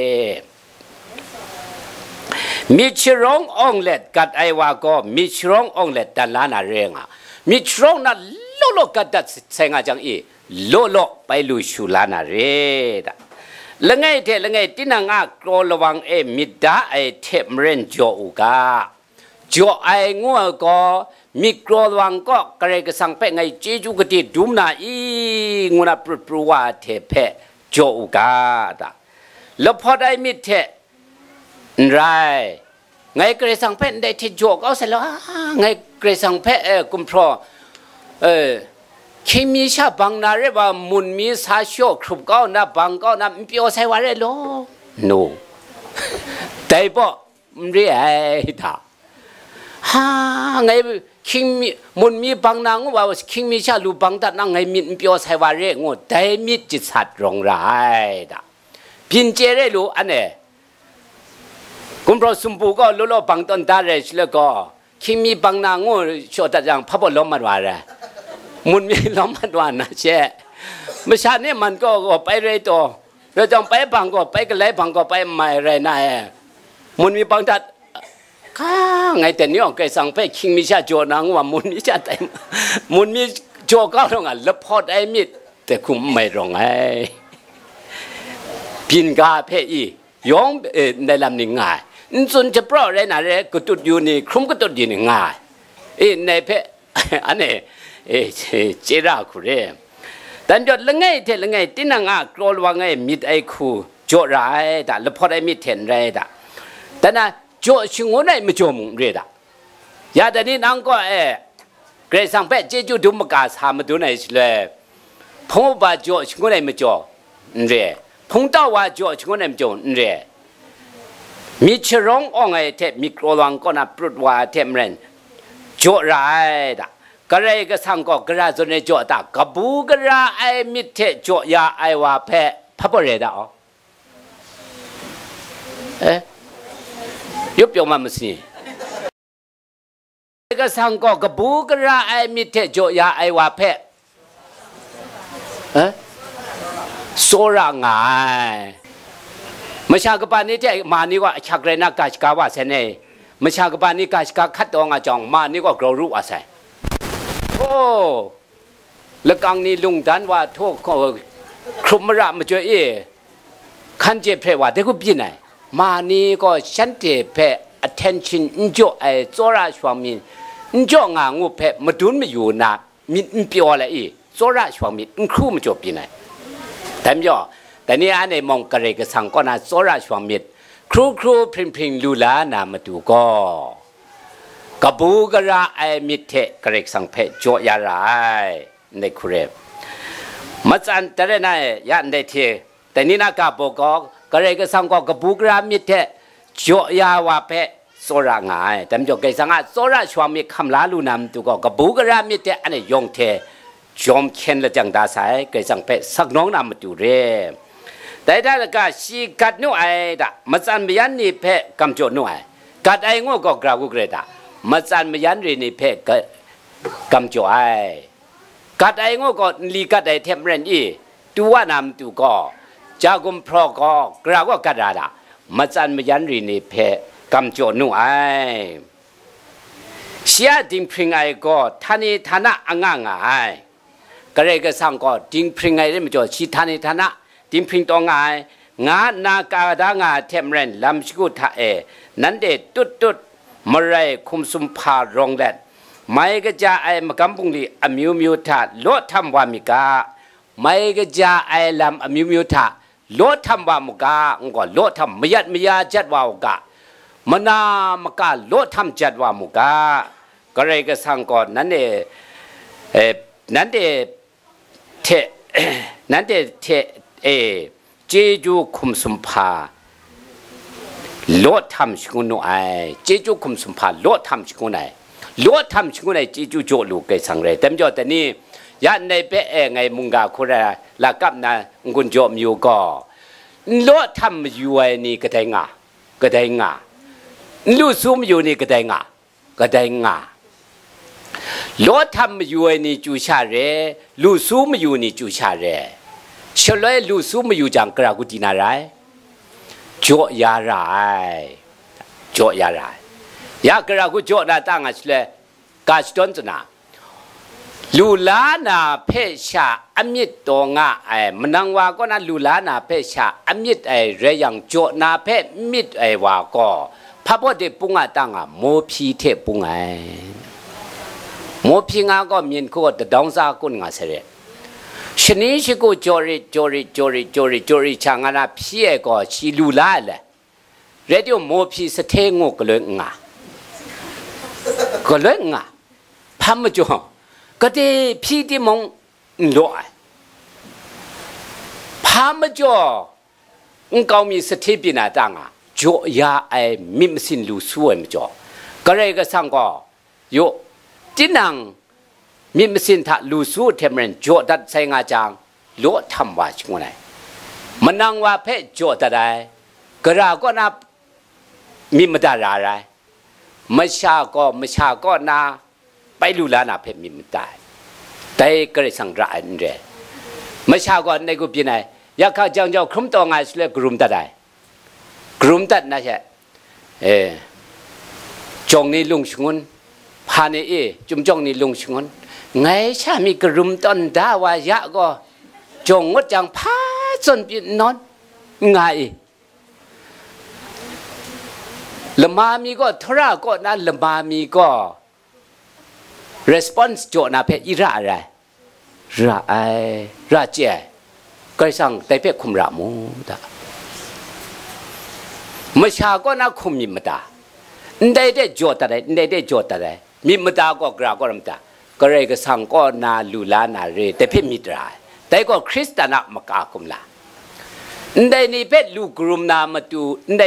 มีชร้ององเล็ดกัดไอวาก็มีชร้ององเล็ดดันลานาเรงอ่ะมีชร้องน่ะโลกัดดัดเซงอาจังอีโลไปลุชูลานาเรดะละไงเทละไงที่นางอ่ะกรอระวังมิดาไอเทมเรนจออุกาจอไองัวก็มีกรอระวังก็กระไรก็สังเพไงเจจูกติดุมนาอีงูนาปรุปว่าเทเพจออุกาดะแล้วพอได้มิเทไรไงกระไรสังเพได้ที่จอกเอาเสร็จแล้วไงกระไรสังเพกุมพรคิมีชาบังนาเรว่ามุนมีสาโชครุบก้าวนาบังก้าวนาเปียวใส่วาเรโลโนแต่บ่เรียดาฮ่าไงคิมีมุนมีบังนางว่าคิมีชาลูบังตัดนางไงมีเปียวใส่วาเรงดแต่มีจิตสัตว์รงไรดาพินเจเรลูอันเนกุมพรสมบูก็ลุโลบังต้นตาเรชแล้วก็คิมีบังนางชดตัดยังพระบรมมาเรมุนมีล้อมมันว่านะเช่เมื่อชาตินี้มันก็ไปเรื่อยตัวเราจงไปบังก็ไปกันเลยบังก็ไปไม่ไรนายมุนมีบังตัดข้าไงแต่นี้ออกไกสังไปคิงมีชาโจนังว่ามุนมีชาแต่มุนมีโจก็ตรงอ่ะแล้วพอได้มิดแต่คุมไม่ตรงไอ้พินกาเพอียองในลำหนึ่งง่ายส่วนจะเพราะอะไรนะเรก็ตุดอยู่นี่คลุ้มก็ตุดอยู่นี่ง่ายในเพอันนี้เจราคุเรแต่จดละไงเทละไงที่นางอ่ะกลัวว่าไงมิดไอคูโจไรแต่ละพอได้มิดเห็นไรแต่แต่น่ะโจชิงหัวไหนไม่โจมุงเรดยาแต่นี้นางก็เกรซังเป้เจจูดุมกาสามาดูไหนสิเลยพงว่าโจชิงหัวไหนไม่โจเรพงต้าว่าโจชิงหัวไหนไม่โจเรมีชร้องอ่องไอเทมีกลัววังก็น่ะปลุดว่าเทมเรนโจไรแต่กระไรก็สั่งก็กระจนในจ่อตากบูกระไอมิเทจ่อยาไอว่าแพ้พับเรดอ๋อยุบยอมมาสิก็สั่งก็บูกระไอมิเทจ่อยาไอว่าแพ้โซระงายไม่ชากปานี้ที่มานี่ว่าชักเรนักกาชกาว่าเสน่ไม่ชากปานี้กาชกาขัดตัวงาจองมานี่ก็กรรู้อาศัยโอ้แล้วกังนี้ลุงดันว่าโทษครุมระมาเจอขันเจ็บเพว่าเด็กก็ปีไหนมานี่ก็ฉันเจ็บเพ attention จ่อไอโซราชวามินจ่องางูเพมาดุนไม่อยู่นะมินเปียวอะไรโซราชวามินครูมาจบปีไหนแต่ไม่จ่อแต่นี่อันนี้มองกระไรก็สั่งก็น่าโซราชวามินครูพริมลูลานามาดูก็กบูกระไอมิเทกระเรกสังเพจอยาไรในคุเรบมาจันแต่ได้ไงยันได้เทแต่นี่นักการบอกกระเรกสังก็กบูกระมิเทจอยาวาเพโซระงายแต่ไม่จบไกสังอ่ะโซระชวามิคำลาลูนำตัวก็กบูกระมิเทอันนี้ยงเทจอมเข็นละจังดาสายไกสังเพสักน้องนำมาดูเร่แต่ได้ละก็ชีกัดนู่ไอดะมาจันไม่ยันนี่เพกำจดนู่ไอกัดไองูก็กราบุกเรดามาจันมายันเรนี่เพกกำจ่อไอกัดไองูก็ลีกัดไอเทมเรนอีตัวน้ำตัวก็จากุมพรก็กราก็กัดดามาจันมายันเรนี่เพกำจ่อนู่ไอเสียดิ้งพริงไอก็ท่านี่ท่านะอ่างไอก็เลยก็สั่งก็ดิ้งพริงไอเรื่องจ่อชีท่านี่ท่านะดิ้งพริงตัวไงงานากาดางาเทมเรนลำสกุทานั้นเดตุดมะไรคุมสุมพารองแดดไม่ก็จะไอมกำปุงลีอมิวมิวทาโลทำวามิกาไม่ก็จะไอลำอมิวมิวทาโลทำวามุกางก็โลทำไม่ยาจัดวาวกะมนามกาโลทำจัดวามุกาก็เลยก็สั่งก่อนนั้นนั้นเดเทนั้นเดเทเจจูคุมสุมพาโลทำชิกุนไอเจจูคุมสุมพาโลทำชิกุนไอโลทำชิกุนไอเจจูโจลูกไกสังเรแต่เมื่อแต่นี้ยันในเป๊ะไงมุงกาคุระละกับนะงุนโจมอยู่ก็โลทำอยู่ไอนี่ก็ได้งาลูซุมอยู่นี่ก็ได้งาโลทำอยู่ไอนี่จูชาเรลูซุมอยู่นี่จูชาเรเฉลยลูซุมอยู่จังกรากุตินาไรโจยาไรยากรากุโจนาตั้งอัศเลกาสตอนจนาลูลานาเพชาอมิตตงะไอมนังวาก็นะลูลานาเพชาอมิตไอเรียงโจนาเพมิตไอวาก็พระพุทธปุงะตั้งอ่ะโมพีเทปุงไอโมพีงาก็มีนคู่แต่ดองซากุนงาเสร็จชนิดที่กูจอริช่างนะพี่ก็ชิลูลาเลยเรื่องโมพีสเทงก็เลยงาพามจ่อก็ได้พี่ที่มองลอยพามจ่อเขามีสติปัญญาต่างจ่อยาไอมิมสินลูส่วนจ่อก็เลยก็สั่งก็โยที่นั่งมีมสินทะลูสูเทมเรนโจดัดใส่งาจางโลทำว่าชิงไงมันนั่งว่าเพจโจดัดได้กระก็นับมีมาดาราไรไม่ชาก็นาไปลูลานาเพจมีมาได้แต่ก็เลยสั่งร้ายนั่นแหละไม่ชาก็ในกุบินไงอยากเข้าจังเจ้าครุมตัวงานสุดเลยกลุ่มตัดได้กลุ่มตัดนะใช่จงนี้ลุงชงนพานี่จุ่มจงนี้ลุงชงนไงชามีกระรุมต้นดาวายะก็จงงดจังพาจนปีนอนไงละมามีก็ทราก็นั่นละมามีก็ response โจนาเพอิระอะไรระเจก็สั่งแต่เพคุมรามูดาไม่ชาก็น่าคุมมิมตาได้โจตอะไรได้มิมตาก็กราก็รำตาก็เลยก็สั่งก็นาลูลานาเรแต่เพ่มิตรายแต่ก็คริสตานะมากาคุมละได้นี่เพ่ลูกกลุ่มนามาตู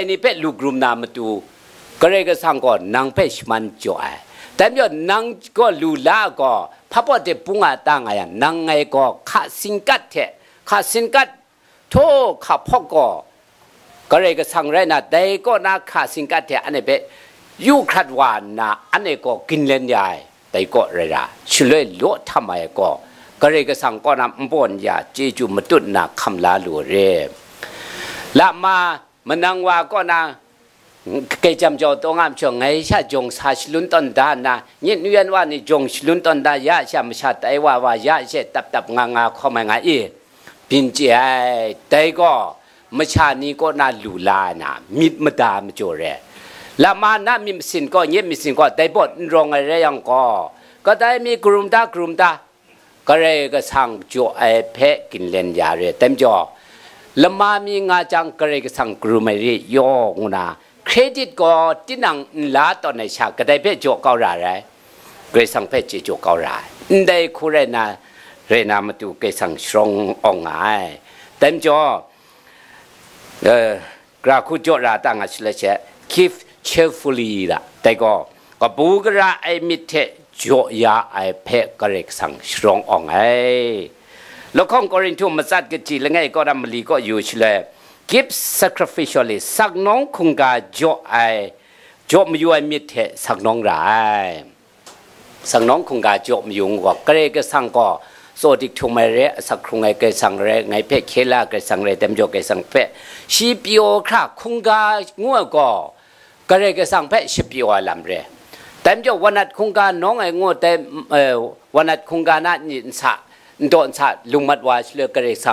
ก็เลยก็สั่งก็นางเพ่ชมันจ่อยแต่เมื่อนางก็ลูลาก็พระพุทธปุงอาตังไงนางไงก็ข้าสิงกัดโทข้าพ่อก็เลยก็สั่งไรนะแต่ก็นาข้าสิงกัดเถอันนี้เพ่ยูครัดวานนะอันนี้ก็กินเล่นใหญ่แต่ก็เรื่องช่วยลดทำไมก็เลยก็สั่งก็นำบนยาเจจูมาตุนนักคำลาลูเร่ละมามันนั่งว่าก็นะเกจำจอตัวงามช่วงไงชาจงสาชลุนต้นดานะยิ่งเวียนว่านี่จงชลุนต้นดายาชามชาไต้ว่ายาเช่ตับงาเข้ามาไงปินเจแต่ก็มชานี้ก็น่าลูลานะมิดมาดามจ่อเร่ละมานะมีสินก็เงียบมีสินก็ได้บทรองอะไรยังก็ได้มีกลุ่มตาก็เลยก็สั่งจ่อไอเพะกินเล่นยาเร่เต็มจ่อละมามีงาจังก็เลยก็สั่งกลุ่มอะไรย่องนะเครดิตก็ที่นั่งลาตอนในฉากก็ได้เพะจ่อเก่าอะไรก็เลยสั่งเพะจ่อเก่าอะไรได้คุเรนามาดูก็สั่งชงอ่องไงเต็มจ่อกราคุจ่อราตั้งอาชีพเช่ keep cheerfully ละแต่ก็บูกระไอมิเทจ่อยาไอเพะก็เรียกสั่งชงอ่องไอแล้วข้องกอรินทูมาจัดกิจแล้วไงก็ดำมลีก็อยู่เฉลย give sacrificially สักน้องคงกาจ่อไอจ่อมอยู่ไอมิเทสักน้องไรสักน้องคงกาจ่อมอยู่ก็เรียกสั่งก็โซดิกทุมาเรสักคงไงก็สั่งเรไงเพะเคลาก็สั่งเรเต็มจ่อก็สั่งเพะชีพิโอคราคงกางัวก็เลยก็สั่งเพะชิบิวลำเร่แต่เมื่อวันนั้นคงการน้องไอ้งูแต่วันนั้นคงการนั้นยินสะโดนสะลุงมัดว่าเชื่อก็เลยสั่งก็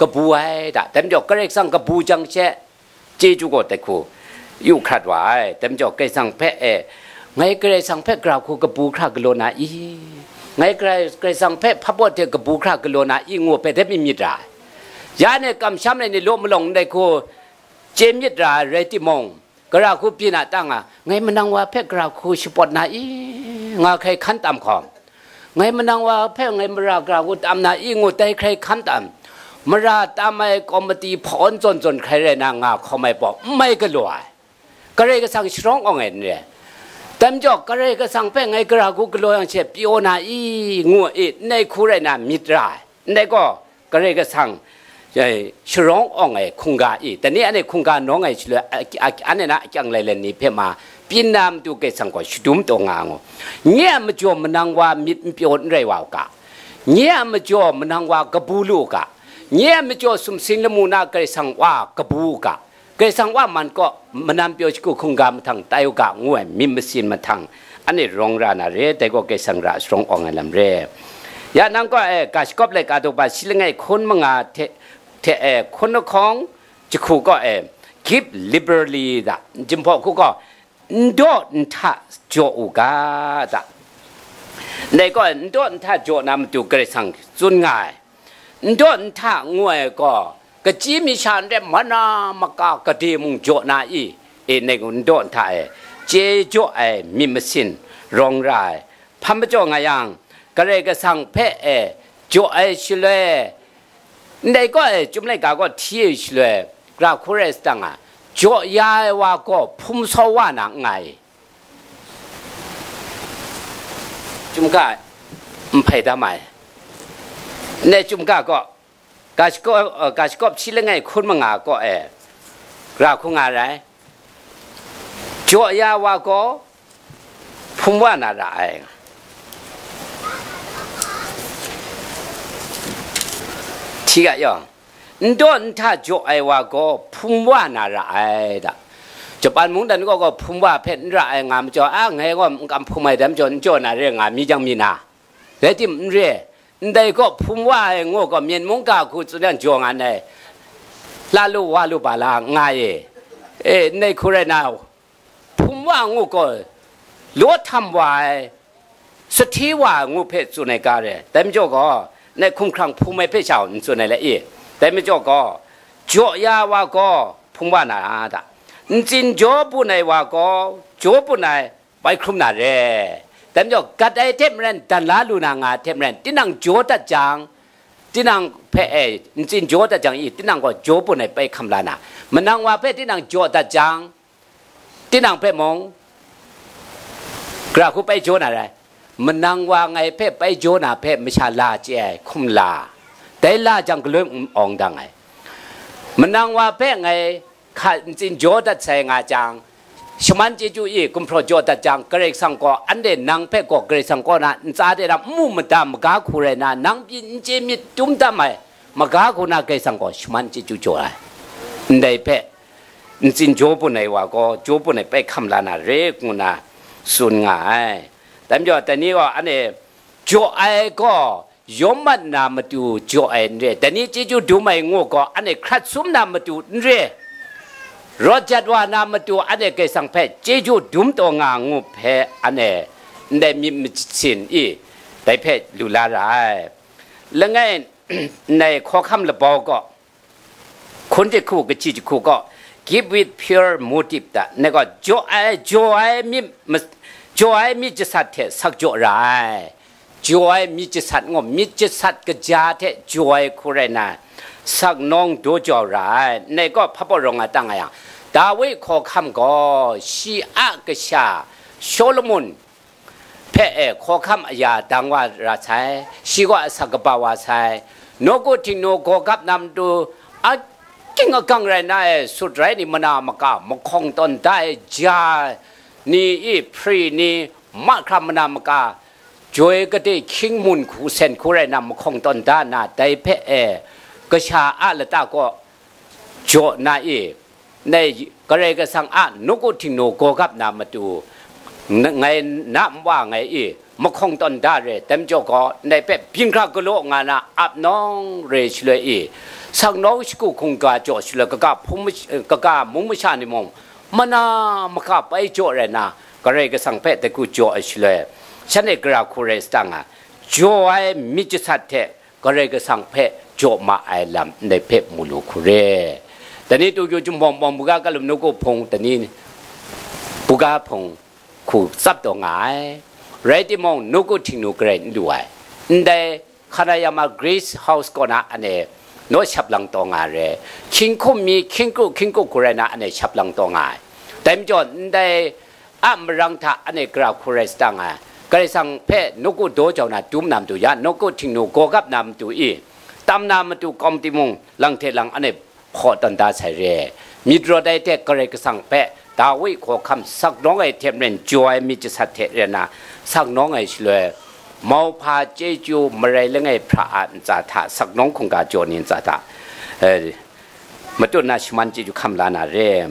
กบูไอ้ด่าเต็มจอกกระเรกสังกบูจังเชเจจูก็แต่คูอยู่ขัดไว้เต็มจอกกระสังเพะไงกระสังเพะกราคูกบูครากโลนาอีไงกระสังเพะพับวัดเทกบูครากโลนาอีงัวเพะเทมิมิดายาเนี่ยกำช้ำในโลกมลงได้คูเจมิดราเรติมงกราคูปีนาตั้งไงมันนังว่าเพะกราคูชิปอดนาอีงาใครขันตามของไงมันนังว่าเพะไงมรากราคูตามนาอีงัวแต่ใครขันตามมราตามไม่กอมตีพรจนใครเรนางาเขาไม่บอกไม่ก็รวยก็เลยก็สั่งชร้องเอาเงินเนี่ยแต่จอกก็เลยก็สั่งเพะไงกราคูกลัวอย่างเช่นปิโอนาอีงัวอีในคูเรนามิตรายในก็เลยก็สั่งชร้องอ่องไอ้คงกาอีแต่นี่อันนี้คงกาน้องไอ้เชื่ออันนี้นะจังเลยเลยนี่เพื่อมาปีน้ำตัวเกสังก็ชุดมตัวงางเงี้ยมันจวมันนังว่ามิดเปียวไรวาวกะเงี้ยมันจวมันนังว่ากบูลูกะเงี้ยมันจวสุมสินละมูนาเกสังว่ากบูกะเกสังว่ามันก็มันนำเปียวชิกุคงกามันทางไตโอกะงวยมิมสินมันทางอันนี้รองรานาเรแต่ก็เกสังราชรองอ่องไอ้ลำเรยานังก็กาชกอบเลยกาตัวบาสิลไงคนมังอาเทคนของจะคู่ก็give liberally ด่ะจิมพอคู่ก็โดนท่าโจอุกาด่ะในก็โดนท่าโจนำตัวกระสังจุนง่ายโดนท่างวยก็กระจีมิชานได้มานามากากระดีมุงโจนาอีในก็โดนท่าเจโจมิมสินรองรายพัมปโจงายังกระเรกระสังเพโจชิเลในก็จุ่มเลยก็ที่เฉลยกราคูเรสตังจ่อยาว่าก็พุ่มสวานังไงจุ่มก็ไม่ได้ไหมในจุ่มก็กาชกบชิลไงคุณมังก็กราคูงอะไรจ่อยาว่าก็พุ่มว่านาไรที่ก็ยังโดนท่าจ่อว่าก็พุ่มว่านาไรด่ะจะปานมุงดันก็พุ่มว่าเพชรไรงามจ่อไงก็กำพุ่มไม่ได้จ่อนาเรื่องงามมีจังมีนาแต่ที่มันเรื่องได้ก็พุ่มว่างูก็มีมุงกาคูสุดยอดจ่องานเลยลาลูวาลูบาลาง่ายในคุเรนาวพุ่มว่างูก็ล้วนทำไว้สถิว่างูเพชรสุนัยกาเลยแต่ไม่จ่อก็ในคุ้มครองภูมิเพชรชาวส่วนในละเอียดแต่ไม่จบก็จ่อยาว่าก็พุ่งว่านาดาจริงจ่อปุนในว่าก็จ่อปุนในไปคลุมนาเร่แต่ไม่จบกัดไอเทมเรนดันลาลูนางาเทมเรนที่นั่งจ่อตัดจังที่นั่งเพจจริงจ่อตัดจังอีที่นั่งก็จ่อปุนในไปคำลานามันนั่งว่าเพจที่นั่งจ่อตัดจังที่นั่งเพจมองกระคุไปจ่อนาเร่มันนั่งว่าไงเพ่ไปโจนาเพ่ไม่ใช่ลาเจ้คุมลาแต่ลาจังก็เริ่มอ่องดังไงมันนั่งว่าเพ่ไงขันจินโจดัดใส่งาจังชมันจีจูอีกุมพรโจดัดจังกระเรกสังก็อันเด่นนั่งเพ่ก็กระเรกสังก็นะจ้าเดรับมุ่มดามกาคูเรนะนั่งจินเจมิจุ่มดามไงมกาคูน่ากระเรกสังก็ชมันจีจูโจไรได้เพ่จินโจปุ่นไหนว่าก็โจปุ่นไหนไปคำลานาเรกุนะสุนง่ายแต่เดี๋ยวแต่นี้ก็อันนี้จ่อไอ้ก็ยมมันนามาดูจ่อไอ้เนี่ยแต่นี้จีจูดูไม่งูก็อันนี้ครัดซุ่มนามาดูเนี่ยรถจัดว่านามาดูอันนี้เกสังเพจีจูดุมตัวงางูเพอันนี้ได้มีสินอีได้เพลุลาไรแล้วไงในข้อคำระบอกก็คนที่คู่กับจีจูคู่ก็ give with pure motive แต่เนี่ยก็จ่อไอ้มีจ่อยมีจิตสัตย์เทสักจ่อไรจ่อยมีจิตสัตย์งมีจิตสัตย์กระจาเทจ่อยคุเรนะสักน้องดูจ่อไรในก็พระบรมตั้งไงดาวิขอคำก็ชีอะกษาโซโลมอนเพขอคำอยาดังว่าราชัยชีก็สักบ่าวาชัยนกุทิโนโกกับนำดูอะกิงกังไรนะสุดไรนี่มานามกามคงต้นได้จานี่อีพรีนี่มาคำนามกาจอยก็ได้คิงมุนคูเซนคูไรนำคงต้นด้านนาได้เพกชาอาละตาก็โจนาอีในกระไรก็สั่งอ่านนกุทิโนโกกับนามาดูไงน้ำว่าไงอีมาคงต้นด้าเรเต็มโจก็ในเป๊ะพิงครากโลงานาอับน้องเรชเลยอีสักน้องสกุคงกาจ่อชิลกะพุ่มกะมุมชานิมงมันน่ามกะไปจ่อเลยนะก็เลยก็สังเพแต่กูจ่อชิลฉันเอกราคูเรสตังอ่ะจ่อไอ้มิจสัตเทก็เลยก็สังเพจ่อมาไอ้ลำในเพมูลูคูเรแต่นี่ตัวอยู่จุ่มบอมบุกากะลุมนกุพงแต่นี่บุกาพงขู่ซับตัวง่ายไรที่มองนกุทิ้งนกเกรนด้วยแต่ขณะยามาเกรซเฮาส์ก็น่ะอันนี้โน้ตฉับหลังตัวง่ายเลยคิงคุมีคิงกุกูเรน่ะอันนี้ฉับหลังตัวง่ายแต่ไม่จนแต่อัมรังทาอันนี้กราบคูเรสตังอ่ะก็เลยสั่งเพะนกุโดเจ้าน่ะจุ่มน้ำตัวยานกุทิ้งนกโกกับน้ำตัวอีตามน้ำมาตัวกอมติมงหลังเทหลังอันนี้พอตันตาใส่เร่มีตัวใดเทก็เลยก็สั่งเพะดาวิขอคำสักน้องไอเทมเรนจอยมีจะสัตเทเรนะสักน้องไอเฉลยมาวพาเจจูมาไรเรื่องไอพระอันจ่าถาสักน้องคงกาโจนินจ่าถามาตัวนาชมันเจจูคำลานาเรม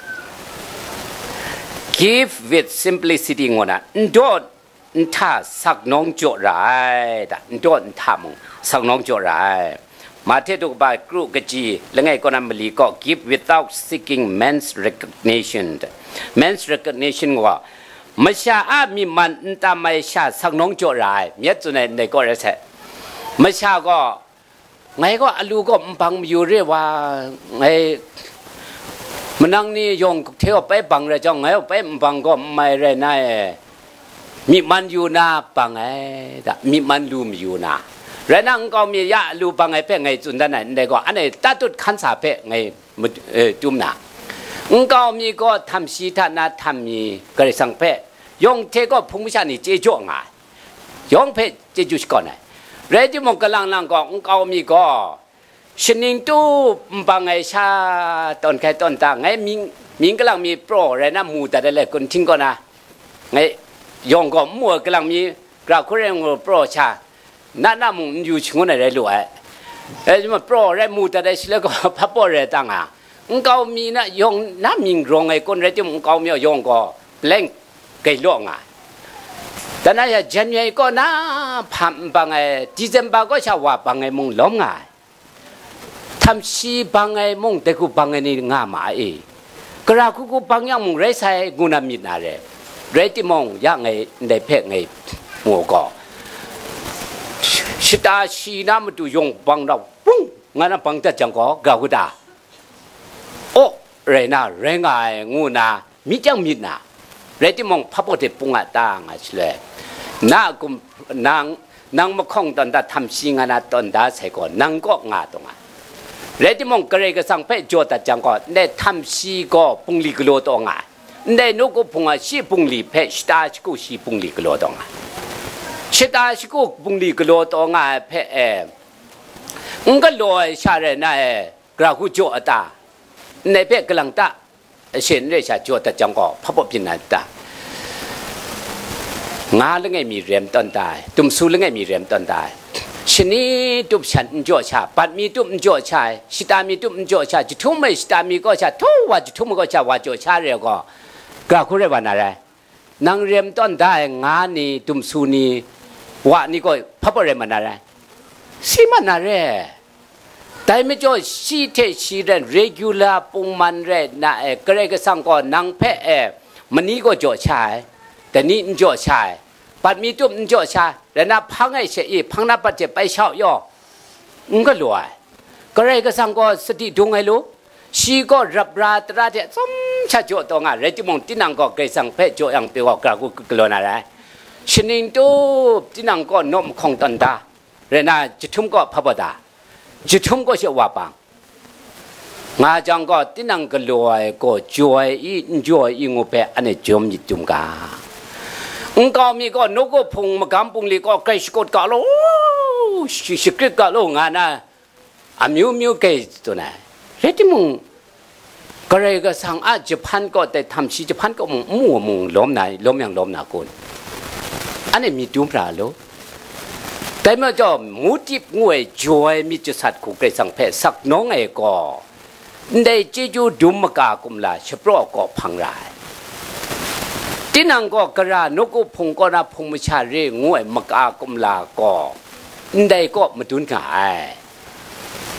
give with simplicity งวนะโดนท่าสักน้องโจไรแต่โดนท่ามงสักน้องโจไรมาเทตุกบายกรุกจีแล้วไงก็นำมาลีก็ give without seeking men's recognition ว่าไม่ใช่มีมันตามไม่ใช่สักน้องโจรายเมียจุนในก็ได้ใช่ไม่ใช่ก็ไงก็ลูก็บังอยู่เรียกว่าไงมันนั่งนี่ยงเที่ยวไปบังเลยจังไงไปบังก็ไม่ได้นายมีมันอยู่นาบังไงแต่มีมันลูมอยู่นาแล้วนั่งก็มียาลูบังไงเพ่ไงจุนด้านไหนในก็อันนี้ตัดตุดขันสาเพ่ไงจุ่มหนาก็มีก็ทำชีทานาทำมีก็เลยสั่งเพ่ยงเทก็พุ่งชานี่เจจ่อไงยงเพ่เจจุสก่อนไงเรื่องที่มองกำลังนั่งก็มีก็ชนิงตู้บังไงชาตอนใครตอนต่างไงมิงกำลังมีโปรอะไรนะมูแต่ได้เลยคนทิ้งก็นะไงยงก็มัวกำลังมีกราบคุณเรื่องโปรชาน้ามึงอยู่ช่วงไหนได้รู้ไอ้มาโปรอะไรมูแต่ได้สิแล้วก็พับโปรอะไรต่างอ่ะก็มีนะยงน้ามิงรงไอ้คนอะไรที่มึงก็มียงก็เล่งไกลล่วงอ่ะแต่นั่นจะเจนยัยก็น่าพันบางไอ้ดิเซมบาก็ชาวว่าบางไอ้มึงล้มง่ายทำชีบางไอ้มึงแต่กูบางไอ้นี่ง่ามากระกูบางอย่างมึงไรใส่กูน่ามิดนาเลยไรที่มึงยังไงได้เพ่งไงมัวก็ชิตาชีน้ำมันดูยงบังเราปุ้งงั้นบังจะจังก็กากุดาโอ้เรน่าเรงไงงูน่ะมิจังมิดน่ะเรที่มองพับโอเดปุงอาตางอ่ะเฉลยน่ากุมนางมาคงตอนดาทำชิงานาตอนดาใส่ก่อนนางก็งาตรงอ่ะเรที่มองกระไรก็สังเพจโจตัดจังก็ได้ทำชีก็ปุงลีกโลตรงอ่ะได้นกก็ปุงอ่ะชีปุงลีเพชตาชิกุชีปุงลีกโลตรงอ่ะชิตาชิกุปุงลีกโลตรงอ่ะเพก็ลอยชาเรน่ะกระหูโจตาในเพกำลังตาเช่นเรื่องชาโจตัดจังก็พับพินาตางาแล้วไงมีเรียมตอนตายตุ่มสู้แล้วไงมีเรียมตอนตายชนี้ตุ่มฉันจ่อชาปัดมีตุ่มจ่อชาชิตามีตุ่มจ่อชาจุทุ่มไม่ชิตามีก็ชาทุว่าจุทุ่มก็ชาว่าจ่อชาเรียก็กระหูเรียกว่าอะไรนางเรียมตอนตายงานี่ตุ่มสู้นี่ว่านี่ก็พับเรียมันอะไรสิมันอะไรแต่ไม่จ่อชีเทชีเรน regular ปุ่งมันเรนนะก็เลยก็สั่งก่อนนางเพะมันนี้ก็จ่อชาแต่นี่จ่อชาปัดมีตุ่มจ่อชาแล้วนับพังไอ้เสียพังนับปัจเจไปเช่าย่อก็รวยก็เลยก็สั่งก็สติดวงไอ้ลูกชีก็รับราตราเจสมชาจ่อตัวงานเรจิมงที่นางก็เคยสั่งเพะจ่อยังเปียวกระกุกลนอะไรชนิงตู้ที่นางก็นมคงตันตาเรน่าจะทุ่มก็พับดาจะทุ่มก็เชื่อว่าปังงาจังก็ที่นั่งก็รวยก็จอยอีงูเปะอันนี้จมยิจุมกาก็มีก็นกก็พุงมากำพุงลีก็ไก่สกดกาโลชิกกาโลงานะอามิวไก่ตัวนั้นเรื่องที่มึงก็เลยก็สั่งอาจะพันก็แต่ทำชีจะพันก็มึงล้มไหนล้มอย่างล้มหนาคนอันนี้มีจุมปลาโลแต่เมื่อจะมูจิบงวยจอยมีจุดสัตว์ขู่ไก่สั่งแพะสักน้องไอ้ก็ได้เจจูดุมกากุมลาเฉพาะก็พังรายที่นั่งก็กระรานกพงก็นาพงมชาเรงวยมกากุมลาก็ได้ก็มาดุนกาย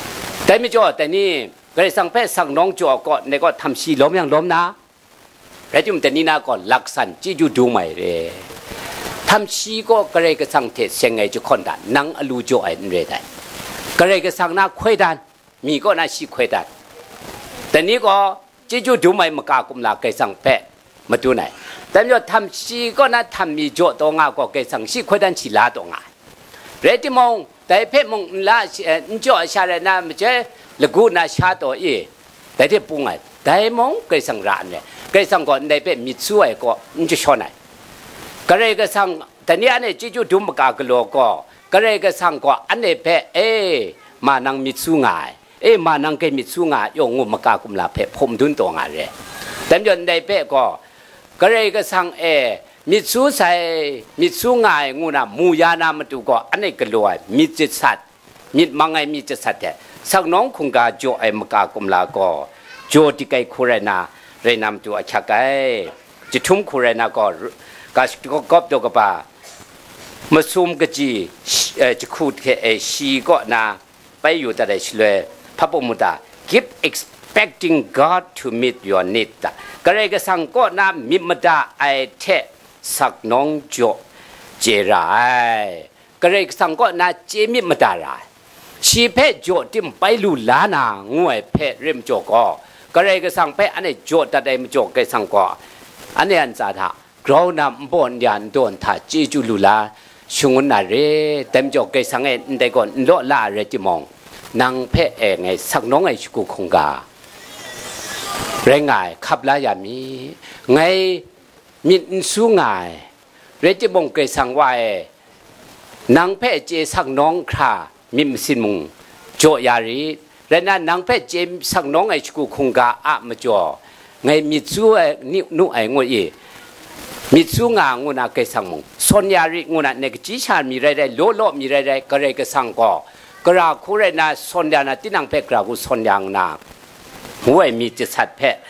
แต่ไม่จ่อแต่นี่ก็เลยสั่งแพทย์สั่งน้องจ่อก่อนในก็ทำชีล้มยังล้มนะแล้วจุ่มแต่นี่นะก่อนลักษณะจีจูดูใหม่เลยทำชีก็เลยก็สั่งเทศเสียงไงจุคนดันนังอลูจ่อไอ้เรื่องใดก็เลยก็สั่งหน้าคุยดันมีก็น่าชีคุยดันแต่นี้ก็จีจูดูใหม่มากากุมลาก็สั่งแพทย์มาดูไหนแต่ยอดทำชีก็น่าทำมีจ่อตัวงาก็สั่งชีคุยดันชีลาตัวงาเรื่องที่มองแต่เพชรมองละจ่อชาเลยนะมันจะละกูน่าชาตัวเอแต่ที่ปุ่งไงแต่มองก็สั่งร้านเนี่ยก็สั่งก่อนในเพชรมีช่วยก็มันจะชนไหนก็เลยก็สั่งแต่เนี้ยเนี่ยจีจูดูมากากโลก็เลยก็สั่งก็อันนี้เพชรมานั่งมีสู้ง่ายมานั่งก็มีสู้ง่ายยงงูมากากุมลาเพชรผมดุนตัวงานเลยแต่ยอดในเพชรก็เลยก็สั่งมิสู้ใส่มิสู้ง่ายงูน่ะมูยานามาดูก็อันนี้ก็รวยมิจิตสัตมิดมังไงมิจิตสัตแต่สักน้องคงกาโจมกากุมลาก็โจที่ไกคูเรนาเรนำตัวชักไกจิทุ่มคูเรนาก็กอบตัวก็ป่ามาซุ่มกะจีจะคูดแค่ชีก็นาไปอยู่แต่ได้เลยพระพุทธมุตา keep expecting God to meet your need ก็เลยก็สั่งก็นามิมดาไอเทสักน้องโจเจรายก็เลยสั่งก็นาเจมิมดาลายชีเพจโจที่ไปลุลานางวยเพจเริ่มโจก็เลยก็สั่งเพจอันนี้โจแต่ได้ไม่โจก็สั่งก็อันนี้อันจะท่ากราวน้ำบนยันโดนท่าจีจูลุลาช่วงนั้นเร่เต็มโจก็สั่งได้ก่อนโลลาเรจิมองนางเพจไงสักน้องไอชุกุคงกาเร่งไงขับลายามีไงมินสู้ง่ายเรจิบงเกยสังไว้นางเพจเจสักน้องครามิมสิมุงโจยารีและนั่นนางเพจเจสักน้องไอชกูคงกาอะมาจ่อไงมิสู้นินุไองวยมิสู้งางวนาเกยสังมุงสนยารีงวนาเนกจีชามีไรโลโลมีไรก็เลยก็สังก็กราคูเรนาสนยานาที่นางเพจกรากุสนยางนาหัวมีจิตสัตเพจ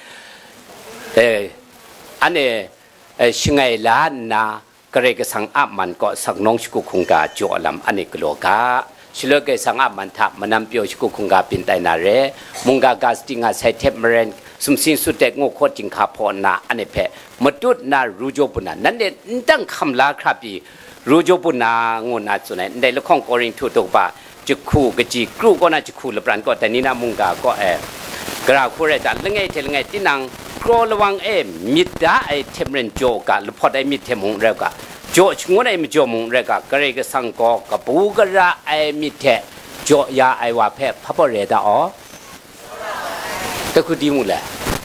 อันนี้ชิงไงล้านนะก็เลยก็สังอามันก็สังน้องชกุคงกาจ่อลำอันนี้ก็โลกาชิลก็สังอามันทับมันนำเปียวชกุคงกาเป็นไตนาเรมุงกากาสติงาใส่เทปเมรนสมสินสุดเด็กงูโคจิงคาพอนาอันนี้เพมาดุดนารูโจปุนานั่นเองตั้งคำลาครับปีรูโจปุนางูนาส่วนไหนในละข้องกอริงทูตกป่าจะคู่กจีกรูก็น่าจะคู่ละปรันก็แต่นี่นามุงกาก็กราคูเรจันละไงเทละไงที่นางกลัวระวังมิดดาไอเทมเรนโจกะหรือพอได้มิดเทมงเรกะโจชงวนไอมิโจมงเรกะก็เลยก็สังกอกะปูกระไอมิดเทโจยาไอวาเพพระปเรดาอ๋อแต่คือดีมุแหละ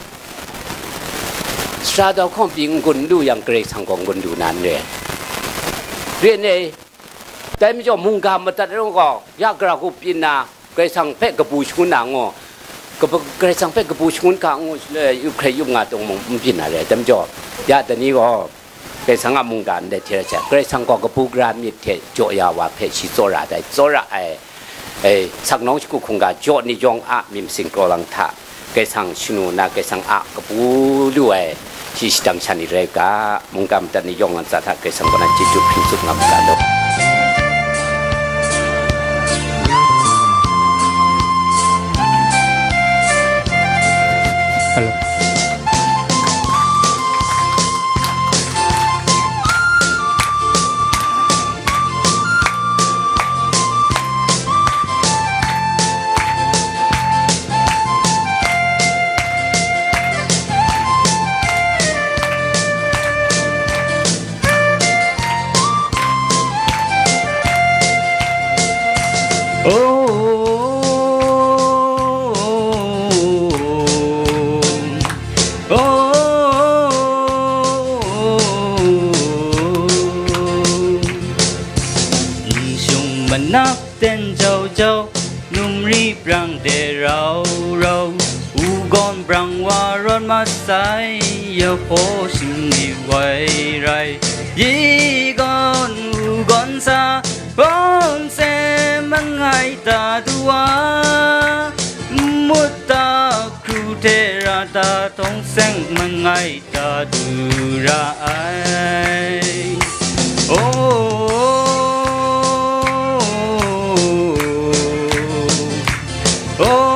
สาดาวข้องปีงกุนดูอย่างเกรกสังกองกุนดูนั้นเรียนแต่มิโจมุงกามาตัดเรื่องก็ยากกระกุปินาเกรกสังเพกะปูชุนนางก็เกรซังเป็ดกระปูชุนกางเลยยุคใครยุคงาตรงมุมพินาเลยจำจ่อยาแต่นี้ก็เกรซังอามุงกันได้เท่าไหร่เกรซังก็กระปูกรามีเทโจยาวาเพชิโซระได้โซระไอสักน้องชิกุคงกาโจนิยองอามิมสิงโกลังทาเกรซังชินูนาเกรซังอากระปูด้วยที่สิดังชันอิเรกามุงกามแต่นิยองอันจะทักเกรซังก็นั่งจิจุพิสุกงามกัน Hello. Nak ten châu châu nung ri brang de rau rau u gon brang wa ron ma sai yo ho sim ni wai rai yi gon u gon sa gon se mang ai ta tua mutta kru te ra ta tong seng mang ai ta du ra ai oh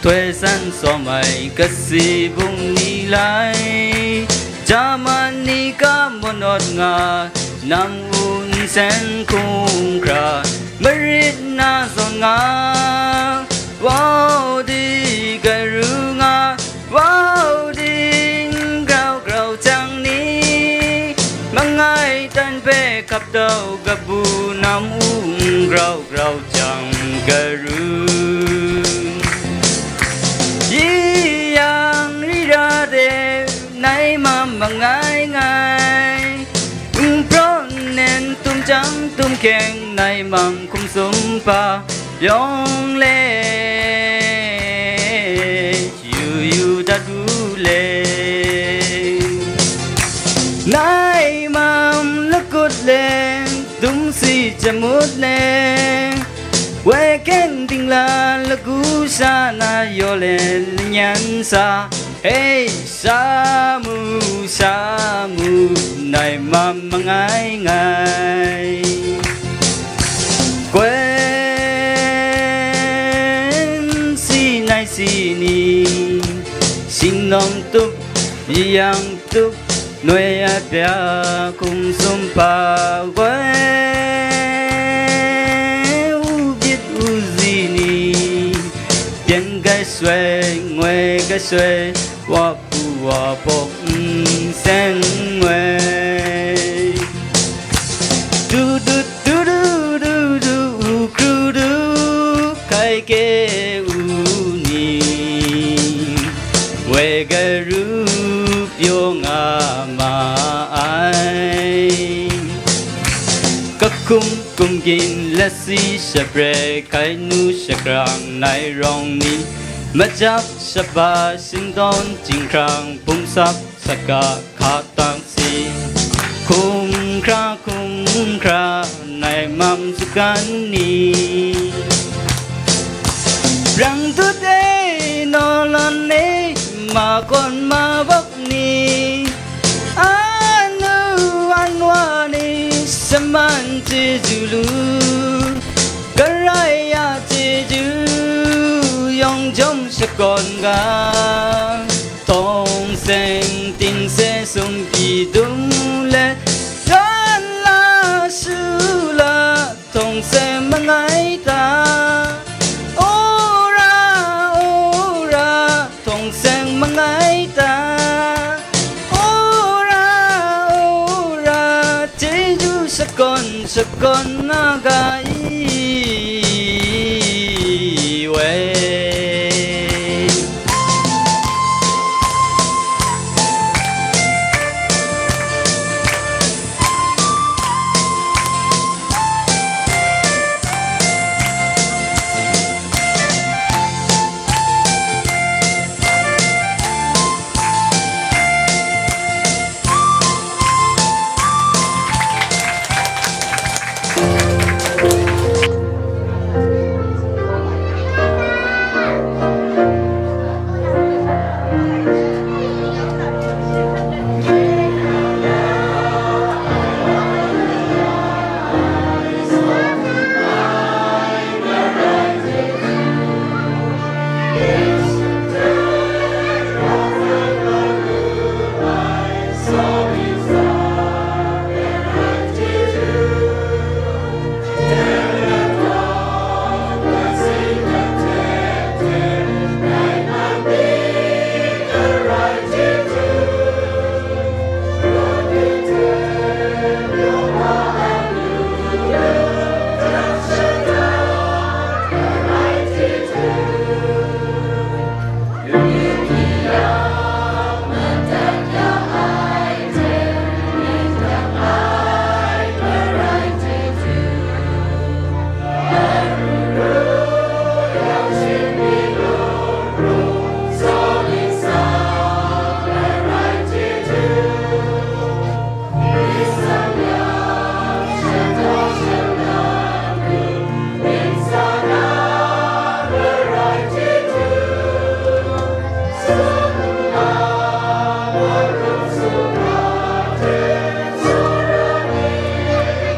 thuê san so mày cất si vùng đi lại Jamani ka monot nga nam un sen kung kra merit na zon nga wow di garu nga wow ding grau grau chang ni mangai tan pe kap dau gabu nam un grau grau chang garu yi yang ri ra de nay mà ngay ngay pro nên tum trắng tum keng nay mang khung sum pa yong le you đã đủ le nay mam lắc cột lên tum si chamut lên quê keng tình la lắc cú sa na yo lên nhan sa hey samu samu này mà ngay ngay quên si này si ni xin nom túc yang túc nuôi bia cùng sum pa quên u biết u gì ni biến cái xuê nguê cái xuê wa pu wa bok sen nguê du du du du du du kru du kai ke u ni we ga ru pyo nga ma ai các cung gin la si sabre kai nu sakrang nai rong ni Majap saba sindon jingkrang bumsap saka khatang si kum kra nai mam sukan ni rang tu de no lon ne ma kon ma bok ni anu anwa ni saman je julu garaya je julu yong jom sa con ga tong sen tin se sum pi dum le gan la su la tong se mangai ta ora tong se mangai ta ora je ju sa con na ga i we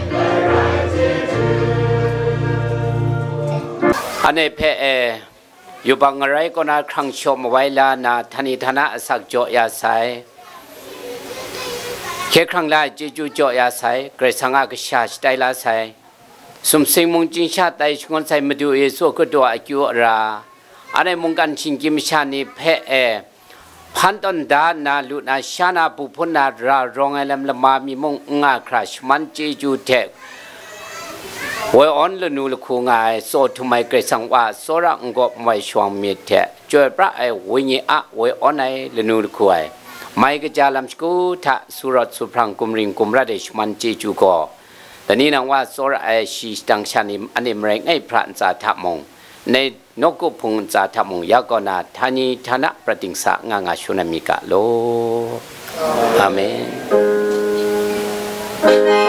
anh ấy อยู่บางอะไรก็น่าครั้งชมไว้ลานาธนิธนะสักโจยาไซเคครั้งแรกจีจูโจยาไซเกรสังอากชาสไตลาไซสมสิงมุงจิงชาไตชงนไซมาดูเยซูก็ตัวอากิวราอะไรมุงกันชิงกิมชานีเพเอพันต้นดานาลุนาชานาปุพุนาดรารองไอลำละมามีมุงงาคราชมันจีจูเทกไว้อ่อนละนูละคูงายโซทุไมเกรสังว่าโซรังกบไม่ชวงมีเทจวยพระไอวิญญาไว้อ่อนไอละนูละคูไอไม่กระจายลำสกุทะสุรสุพรังกุมริงกุมระเดชมันจีจูกอแต่นี้นางว่าโซระไอชีตังชานิมอันนี้มเรงไอพระจาทมงในนกุพงจาทมงยากนาธานีธนะประติงสะงางาชุนามิกะโลอาเมน